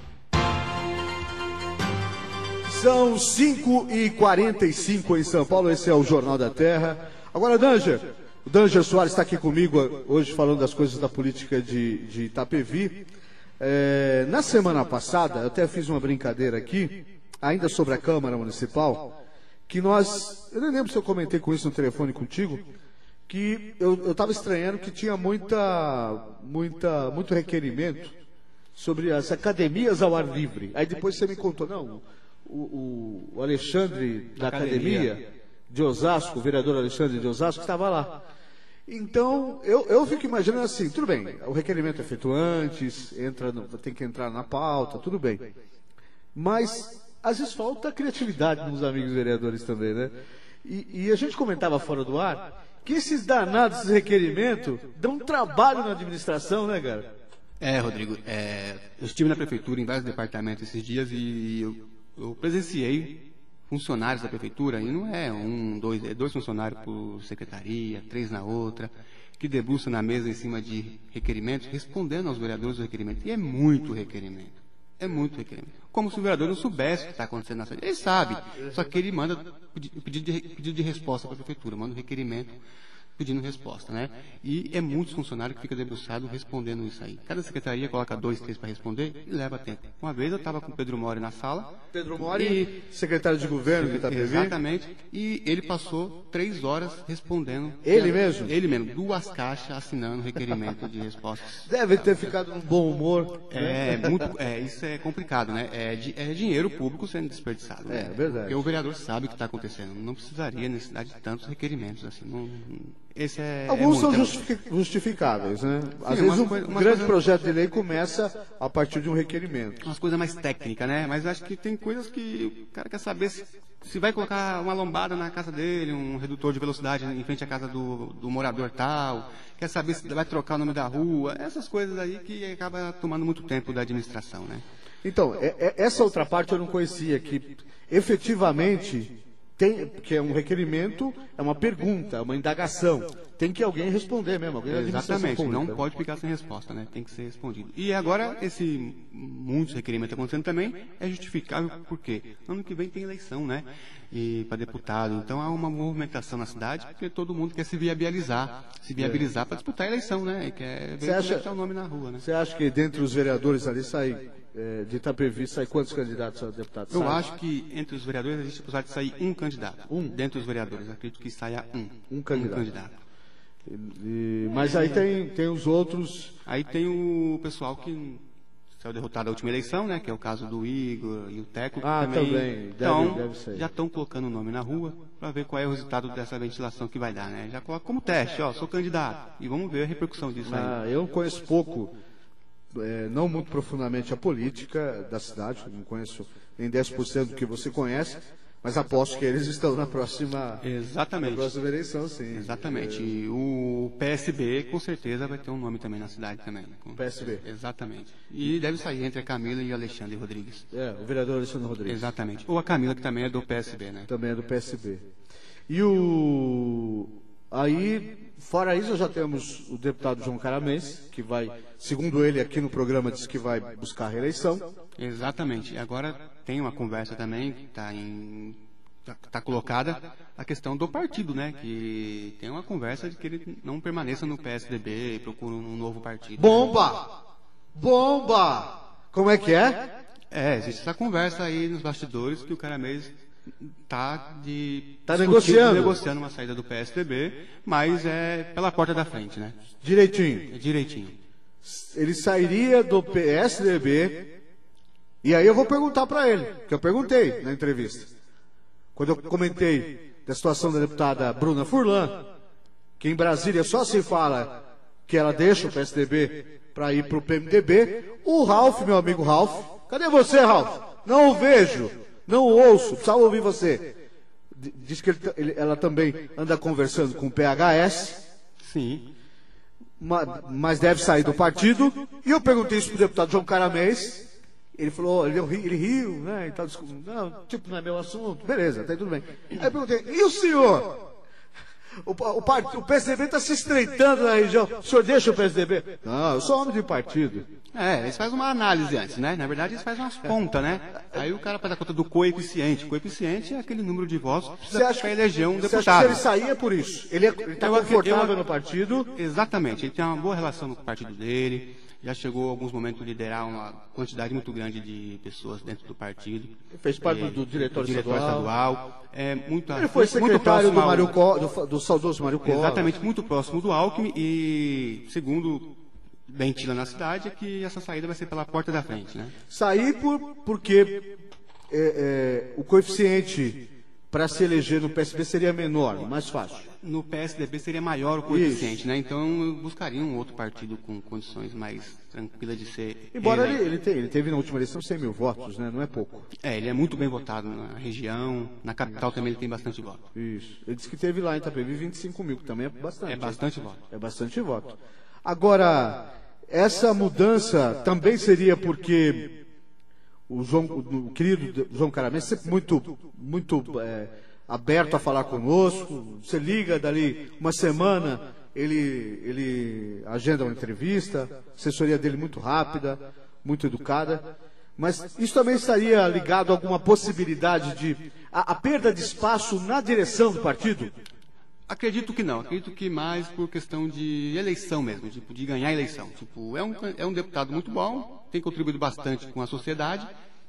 São cinco e quarenta e cinco em São Paulo, esse é o Jornal da Terra. Agora, Danger, o Danger Soares está aqui comigo hoje falando das coisas da política de, de Itapevi. É, na semana passada, eu até fiz uma brincadeira aqui, ainda sobre a Câmara Municipal, que nós, eu nem lembro se eu comentei com isso no telefone contigo, que eu estava estranhando que tinha muita, muita, muito requerimento sobre as academias ao ar livre. Aí depois você me contou, não, o, o Alexandre da, da academia, academia de Osasco, o vereador Alexandre de Osasco, estava lá. Então, eu, eu fico imaginando assim, tudo bem, o requerimento é feito antes, entra no, tem que entrar na pauta, tudo bem. Mas, às vezes, falta criatividade nos amigos vereadores também, né? E, e a gente comentava fora do ar que esses danados, esses requerimentos, dão trabalho na administração, né, cara? É, Rodrigo, é, eu estive na prefeitura, em vários departamentos esses dias, e eu, eu presenciei funcionários da prefeitura, e não é um, dois, é dois funcionários por secretaria, três na outra, que debruçam na mesa em cima de requerimentos, respondendo aos vereadores os requerimentos. E é muito requerimento. É muito requerimento. Como se o vereador não soubesse o que está acontecendo na cidade. Ele sabe, só que ele manda pedido de, pedido de resposta para a prefeitura, manda um requerimento pedindo resposta, né? E é muitos funcionários que ficam debruçados respondendo isso aí. Cada secretaria coloca dois, três para responder e leva tempo. Uma vez eu estava com o Pedro Mori na sala. Pedro Mori, e, secretário de governo de Itapevi. Exatamente. E ele passou três horas respondendo. Ele mesmo? Ele mesmo. Duas caixas assinando requerimento de respostas. Deve ter ficado num bom humor. É, né? muito, é isso é complicado, né? É, é dinheiro público sendo desperdiçado. É, né? verdade. Porque o vereador sabe o que está acontecendo. Não precisaria necessidade de tantos requerimentos assim. Não, esse é, Alguns é são muito, justific, justificáveis, né? Às Sim, vezes um coisa, grande coisa... projeto de lei começa a partir de um requerimento. Umas coisas mais técnicas, né? Mas acho que tem coisas que o cara quer saber se, se vai colocar uma lombada na casa dele, um redutor de velocidade em frente à casa do, do morador tal, quer saber se vai trocar o nome da rua, essas coisas aí que acaba tomando muito tempo da administração, né? Então, é, é, essa outra parte eu não conhecia, que efetivamente tem, que é um requerimento, é uma pergunta, é uma indagação. Tem que alguém responder mesmo, alguém da administração Exatamente, pública. não pode ficar sem resposta, né? Tem que ser respondido. E agora, esse muitos requerimentos acontecendo também, é justificável porque ano que vem tem eleição, né? E para deputado, então há uma movimentação na cidade, porque todo mundo quer se viabilizar, se viabilizar para disputar a eleição, né? E quer ver como é que tá o nome na rua, né? Você acha que dentre os vereadores ali sai, é, de Itapevi, sai quantos candidatos a deputado? Eu sai? acho que entre os vereadores existe a possibilidade de sair um candidato. Um? Dentre os vereadores, acredito que saia um. Um candidato. Um candidato. E, e, mas aí tem, tem os outros. Aí tem o pessoal que saiu derrotado na última eleição, né? Que é o caso do Igor e o Teco. Ah, também. também. Deve, então, deve ser. já estão colocando o nome na rua para ver qual é o resultado dessa ventilação que vai dar, né? Já coloca como teste, ó, sou candidato. E vamos ver a repercussão disso aí. Ah, eu conheço pouco, é, não muito profundamente a política da cidade, não conheço nem dez por cento do que você conhece. Mas aposto que eles estão na próxima, Exatamente. Na próxima eleição, sim. Exatamente. E o P S B, com certeza, vai ter um nome também na cidade também. P S B. Exatamente. E deve sair entre a Camila e o Alexandre Rodrigues. É, o vereador Alexandre Rodrigues. Exatamente. Ou a Camila, que também é do P S B, né? Também é do P S B. E o... Aí, fora isso, já temos o deputado João Caramês, que vai, segundo ele aqui no programa, disse que vai buscar a reeleição. Exatamente. Agora tem uma conversa também que está em tá, tá colocada a questão do partido, né? Que tem uma conversa de que ele não permaneça no P S D B e procure um novo partido. Bomba! Bomba! Como é que é? É, existe essa conversa aí nos bastidores que o Caramês está de tá negociando. negociando uma saída do P S D B, mas é pela porta da frente, né? Direitinho. É direitinho. Ele sairia do P S D B. E aí eu vou perguntar para ele, que eu perguntei na entrevista. Quando eu comentei da situação da deputada Bruna Furlan, que em Brasília só se fala que ela deixa o P S D B para ir para o P M D B, o Ralf, meu amigo Ralf, cadê você, Ralf? Não o vejo, não o ouço, precisava ouvir você. Diz que ele, ele, ela também anda conversando com o P H S. Sim. Mas deve sair do partido. E eu perguntei isso para o deputado João Caramês. Ele falou, ele, ele riu, né? E tal, não, tipo, não é meu assunto. Beleza, tá aí tudo bem. Aí eu perguntei, e o senhor? O, o, part, o P S D B está se estreitando na região. O senhor deixa o P S D B? Não, eu sou homem de partido. É, eles fazem uma análise antes, né? Na verdade, eles fazem umas contas, né? Aí o cara faz a conta do coeficiente. O coeficiente é aquele número de votos para eleger um deputado. Você acha que ele saía por isso? Ele está confortável eu, no partido? Exatamente. Ele tem uma boa relação com o partido dele. Já chegou a alguns momentos a liderar uma quantidade muito grande de pessoas dentro do partido. Ele fez parte é, do diretório do estadual. estadual. É, muito, ele foi secretário do, Mário Co, do, do saudoso Mário Covas. Exatamente, muito próximo do Alckmin e, segundo ventila na cidade, é que essa saída vai ser pela porta da frente, né? Sair por, porque é, é, o coeficiente para se eleger no P S D B seria menor, mais fácil. No P S D B seria maior o coeficiente, né? Então eu buscaria um outro partido com condições mais tranquilas de ser. Embora ele, ele, te, ele teve na última eleição cem mil votos, né? Não é pouco. É, ele é muito bem votado na região, na capital também ele tem bastante voto. Isso. Ele disse que teve lá em Itapevi vinte e cinco mil, que também é bastante. É bastante voto. É bastante voto. Agora, essa mudança também seria porque o, João, o querido João Caramês, sempre muito, muito é, aberto a falar conosco, você liga dali uma semana, ele, ele agenda uma entrevista, a assessoria dele muito rápida, muito educada, mas isso também estaria ligado a alguma possibilidade de a, a perda de espaço na direção do partido? Acredito que não, acredito que mais por questão de eleição mesmo, tipo, de ganhar a eleição. Tipo, é um, é um deputado muito bom, tem contribuído bastante com a sociedade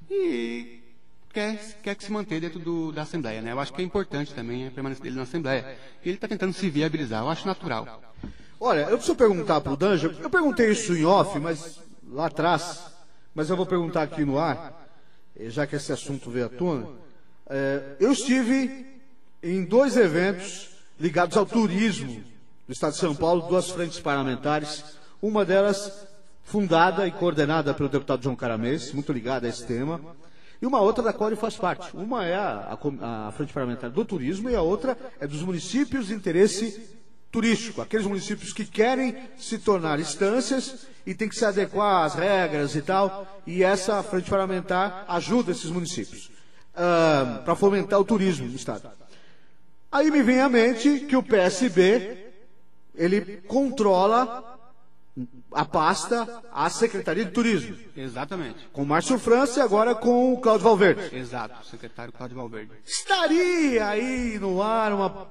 e quer, quer que se manter dentro do, da Assembleia, né? Eu acho que é importante também a permanência dele na Assembleia. E ele está tentando se viabilizar, eu acho natural. Olha, eu preciso perguntar para o Danja, eu perguntei isso em off, mas lá atrás, mas eu vou perguntar aqui no ar, já que esse assunto veio à tona. É, eu estive em dois eventos ligados ao turismo do Estado de São Paulo, duas frentes parlamentares, uma delas fundada e coordenada pelo deputado João Caramês, muito ligada a esse tema, e uma outra da qual ele faz parte. Uma é a, a, a frente parlamentar do turismo e a outra é dos municípios de interesse turístico, aqueles municípios que querem se tornar instâncias e tem que se adequar às regras e tal, e essa frente parlamentar ajuda esses municípios uh, para fomentar o turismo no Estado. Aí me vem à mente que o P S B, ele controla a pasta, a Secretaria de Turismo. Exatamente. Com o Márcio França e agora com o Cláudio Valverde. Exato, o secretário Cláudio Valverde. Estaria aí no ar uma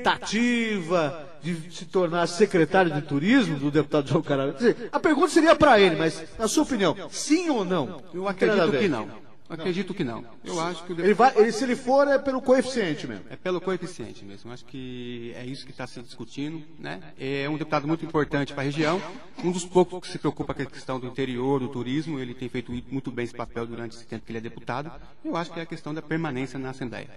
tentativa de se tornar secretário de Turismo do deputado João Caramês? A pergunta seria para ele, mas, na sua opinião, sim ou não? Eu acredito que não. Acredito que não. Eu acho que o deputado... ele vai, ele, se ele for, é pelo coeficiente mesmo. É pelo coeficiente mesmo. Acho que é isso que está se discutindo, né? É um deputado muito importante para a região, um dos poucos que se preocupa com a questão do interior, do turismo. Ele tem feito muito bem esse papel durante esse tempo que ele é deputado. Eu acho que é a questão da permanência na Assembleia.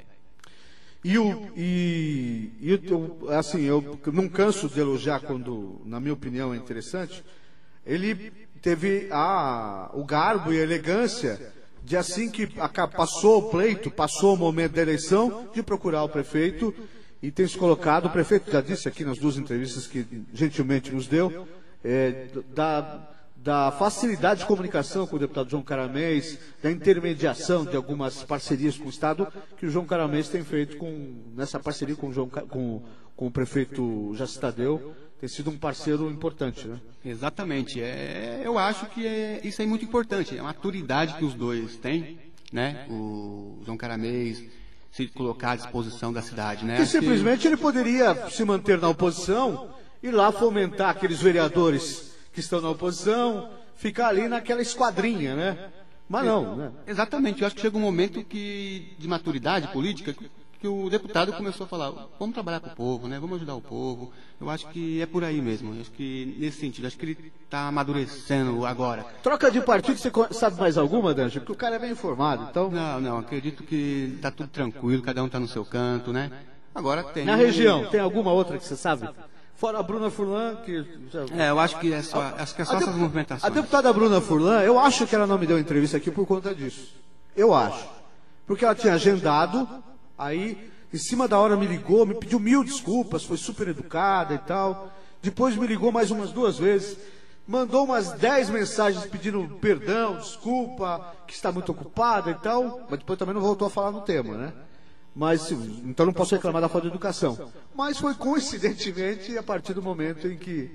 E, o, e, e eu, assim, eu não canso de elogiar quando, na minha opinião, é interessante. Ele teve a, o garbo e a elegância de, assim que passou o pleito, passou o momento da eleição, de procurar o prefeito e tem se colocado, o prefeito já disse aqui nas duas entrevistas que gentilmente nos deu, é, da, da facilidade de comunicação com o deputado João Caramês, da intermediação de algumas parcerias com o Estado, que o João Caramês tem feito com, nessa parceria com o, João, com, com o prefeito Jaci Tadeu, tem sido um parceiro importante, né? Exatamente. É, eu acho que é, isso é muito importante. É a maturidade que os dois têm, né? O João Caramês se colocar à disposição da cidade, né? Que simplesmente que... ele poderia se manter na oposição e lá fomentar aqueles vereadores que estão na oposição, ficar ali naquela esquadrinha, né? Mas não, né? Exatamente. Eu acho que chega um momento que, de maturidade política, que o deputado começou a falar, vamos trabalhar com o povo, né? Vamos ajudar o povo. Eu acho que é por aí mesmo. Eu acho que nesse sentido, acho que ele está amadurecendo agora. Troca de partido, você sabe mais alguma, Danjo? Porque o cara é bem informado, então... Não, não, acredito que está tudo tranquilo, cada um está no seu canto, né? Agora tem... Na região, tem alguma outra que você sabe? Fora a Bruna Furlan, que... É, eu acho que é só, acho que é só essas movimentações. A deputada Bruna Furlan, eu acho que ela não me deu entrevista aqui por conta disso. Eu acho. Porque ela tinha agendado, aí, em cima da hora me ligou, me pediu mil desculpas, foi super educada e tal. Depois me ligou mais umas duas vezes, mandou umas dez mensagens pedindo perdão, desculpa, que está muito ocupada e tal. Mas depois também não voltou a falar no tema, né? Mas, então não posso reclamar da falta de educação. Mas foi coincidentemente a partir do momento em que...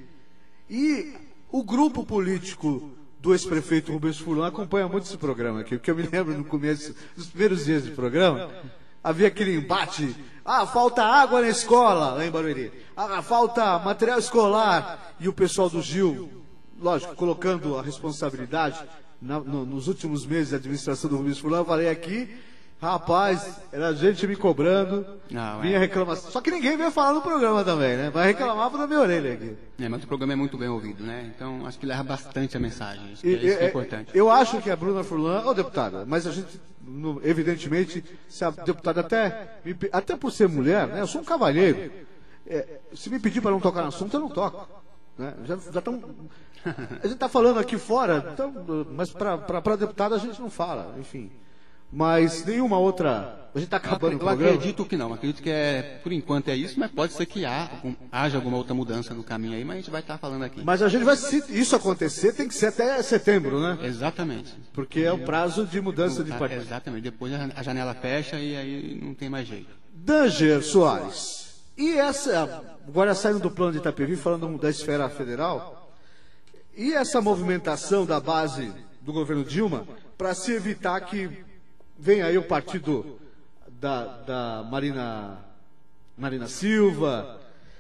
E o grupo político do ex-prefeito Rubens Furlan acompanha muito esse programa aqui, porque eu me lembro no começo, nos primeiros dias de programa, havia aquele embate, ah, falta água na escola, lá em Barueri, ah, falta material escolar, e o pessoal do Gil, lógico, colocando a responsabilidade na, no, nos últimos meses da administração do Rubens Furlan, eu falei aqui, rapaz, era gente me cobrando, não, vinha é. reclamar. Só que ninguém veio falar no programa também, né? Vai reclamar na minha orelha aqui. É, mas o programa é muito bem ouvido, né? Então acho que leva bastante a mensagem. Acho que e, é isso que é, é importante. Eu acho que a Bruna Furlan, ô deputada, mas a gente, evidentemente, se a deputada até, até por ser mulher, né? Eu sou um cavalheiro. É, se me pedir para não tocar no assunto, eu não toco. Né? Já, já tão, a gente está falando aqui fora, então, mas para a deputada a gente não fala, enfim. Mas nenhuma outra... A gente está acabando eu, o programa. Eu acredito que não. Acredito que, é, por enquanto, é isso, mas pode ser que há, haja alguma outra mudança no caminho aí, mas a gente vai estar falando aqui. Mas a gente vai... Se isso acontecer, tem que ser até setembro, né? Exatamente. Porque é o prazo de mudança de partido. Exatamente. Depois a janela fecha e aí não tem mais jeito. Danger Soares. E essa... Agora saindo do plano de Itapevi, falando da esfera federal, e essa movimentação da base do governo Dilma para se evitar que... Vem aí o partido da, da Marina, Marina Silva,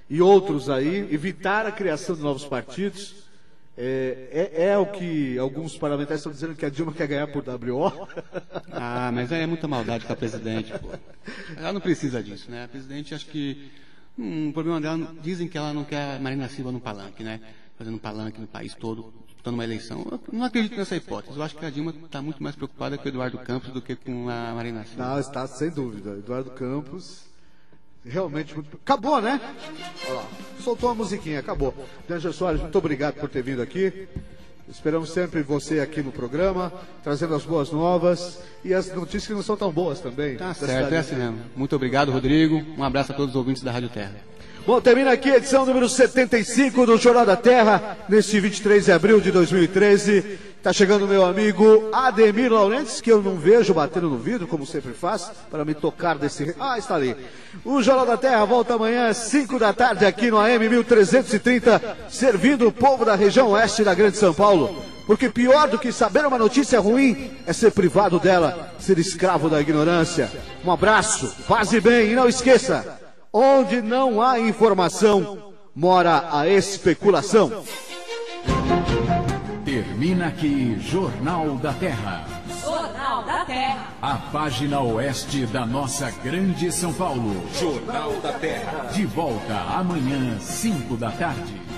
e outros aí, evitar a criação de novos partidos. É, é, é o que alguns parlamentares estão dizendo, que a Dilma quer ganhar por W O. Ah, mas aí é muita maldade com a presidente, pô. Ela não precisa disso, né? A presidente, acho que hum, o problema dela, dizem que ela não quer a Marina Silva no palanque, né? Fazendo um palanque no país todo, disputando uma eleição. Eu não acredito nessa hipótese. Eu acho que a Dilma está muito mais preocupada com o Eduardo Campos do que com a Marina Silva. Não, está sem dúvida. Eduardo Campos, realmente muito... Acabou, né? Olha lá, soltou a musiquinha, acabou. D'Angelo Soares, muito obrigado por ter vindo aqui. Esperamos sempre você aqui no programa, trazendo as boas novas e as notícias que não são tão boas também. Tá certo, é assim mesmo. Muito obrigado, Rodrigo. Um abraço a todos os ouvintes da Rádio Terra. Bom, termina aqui a edição número setenta e cinco do Jornal da Terra, neste vinte e três de abril de dois mil e treze. Está chegando meu amigo Ademir Laurentes, que eu não vejo batendo no vidro, como sempre faz, para me tocar desse... Ah, está ali. O Jornal da Terra volta amanhã às cinco da tarde aqui no A M mil trezentos e trinta, servindo o povo da região oeste da Grande São Paulo. Porque pior do que saber uma notícia ruim é ser privado dela, ser escravo da ignorância. Um abraço, paz e bem, e não esqueça, onde não há informação, mora a especulação. Termina aqui Jornal da Terra. Jornal da Terra. A página oeste da nossa grande São Paulo. Jornal da Terra. De volta amanhã, cinco da tarde.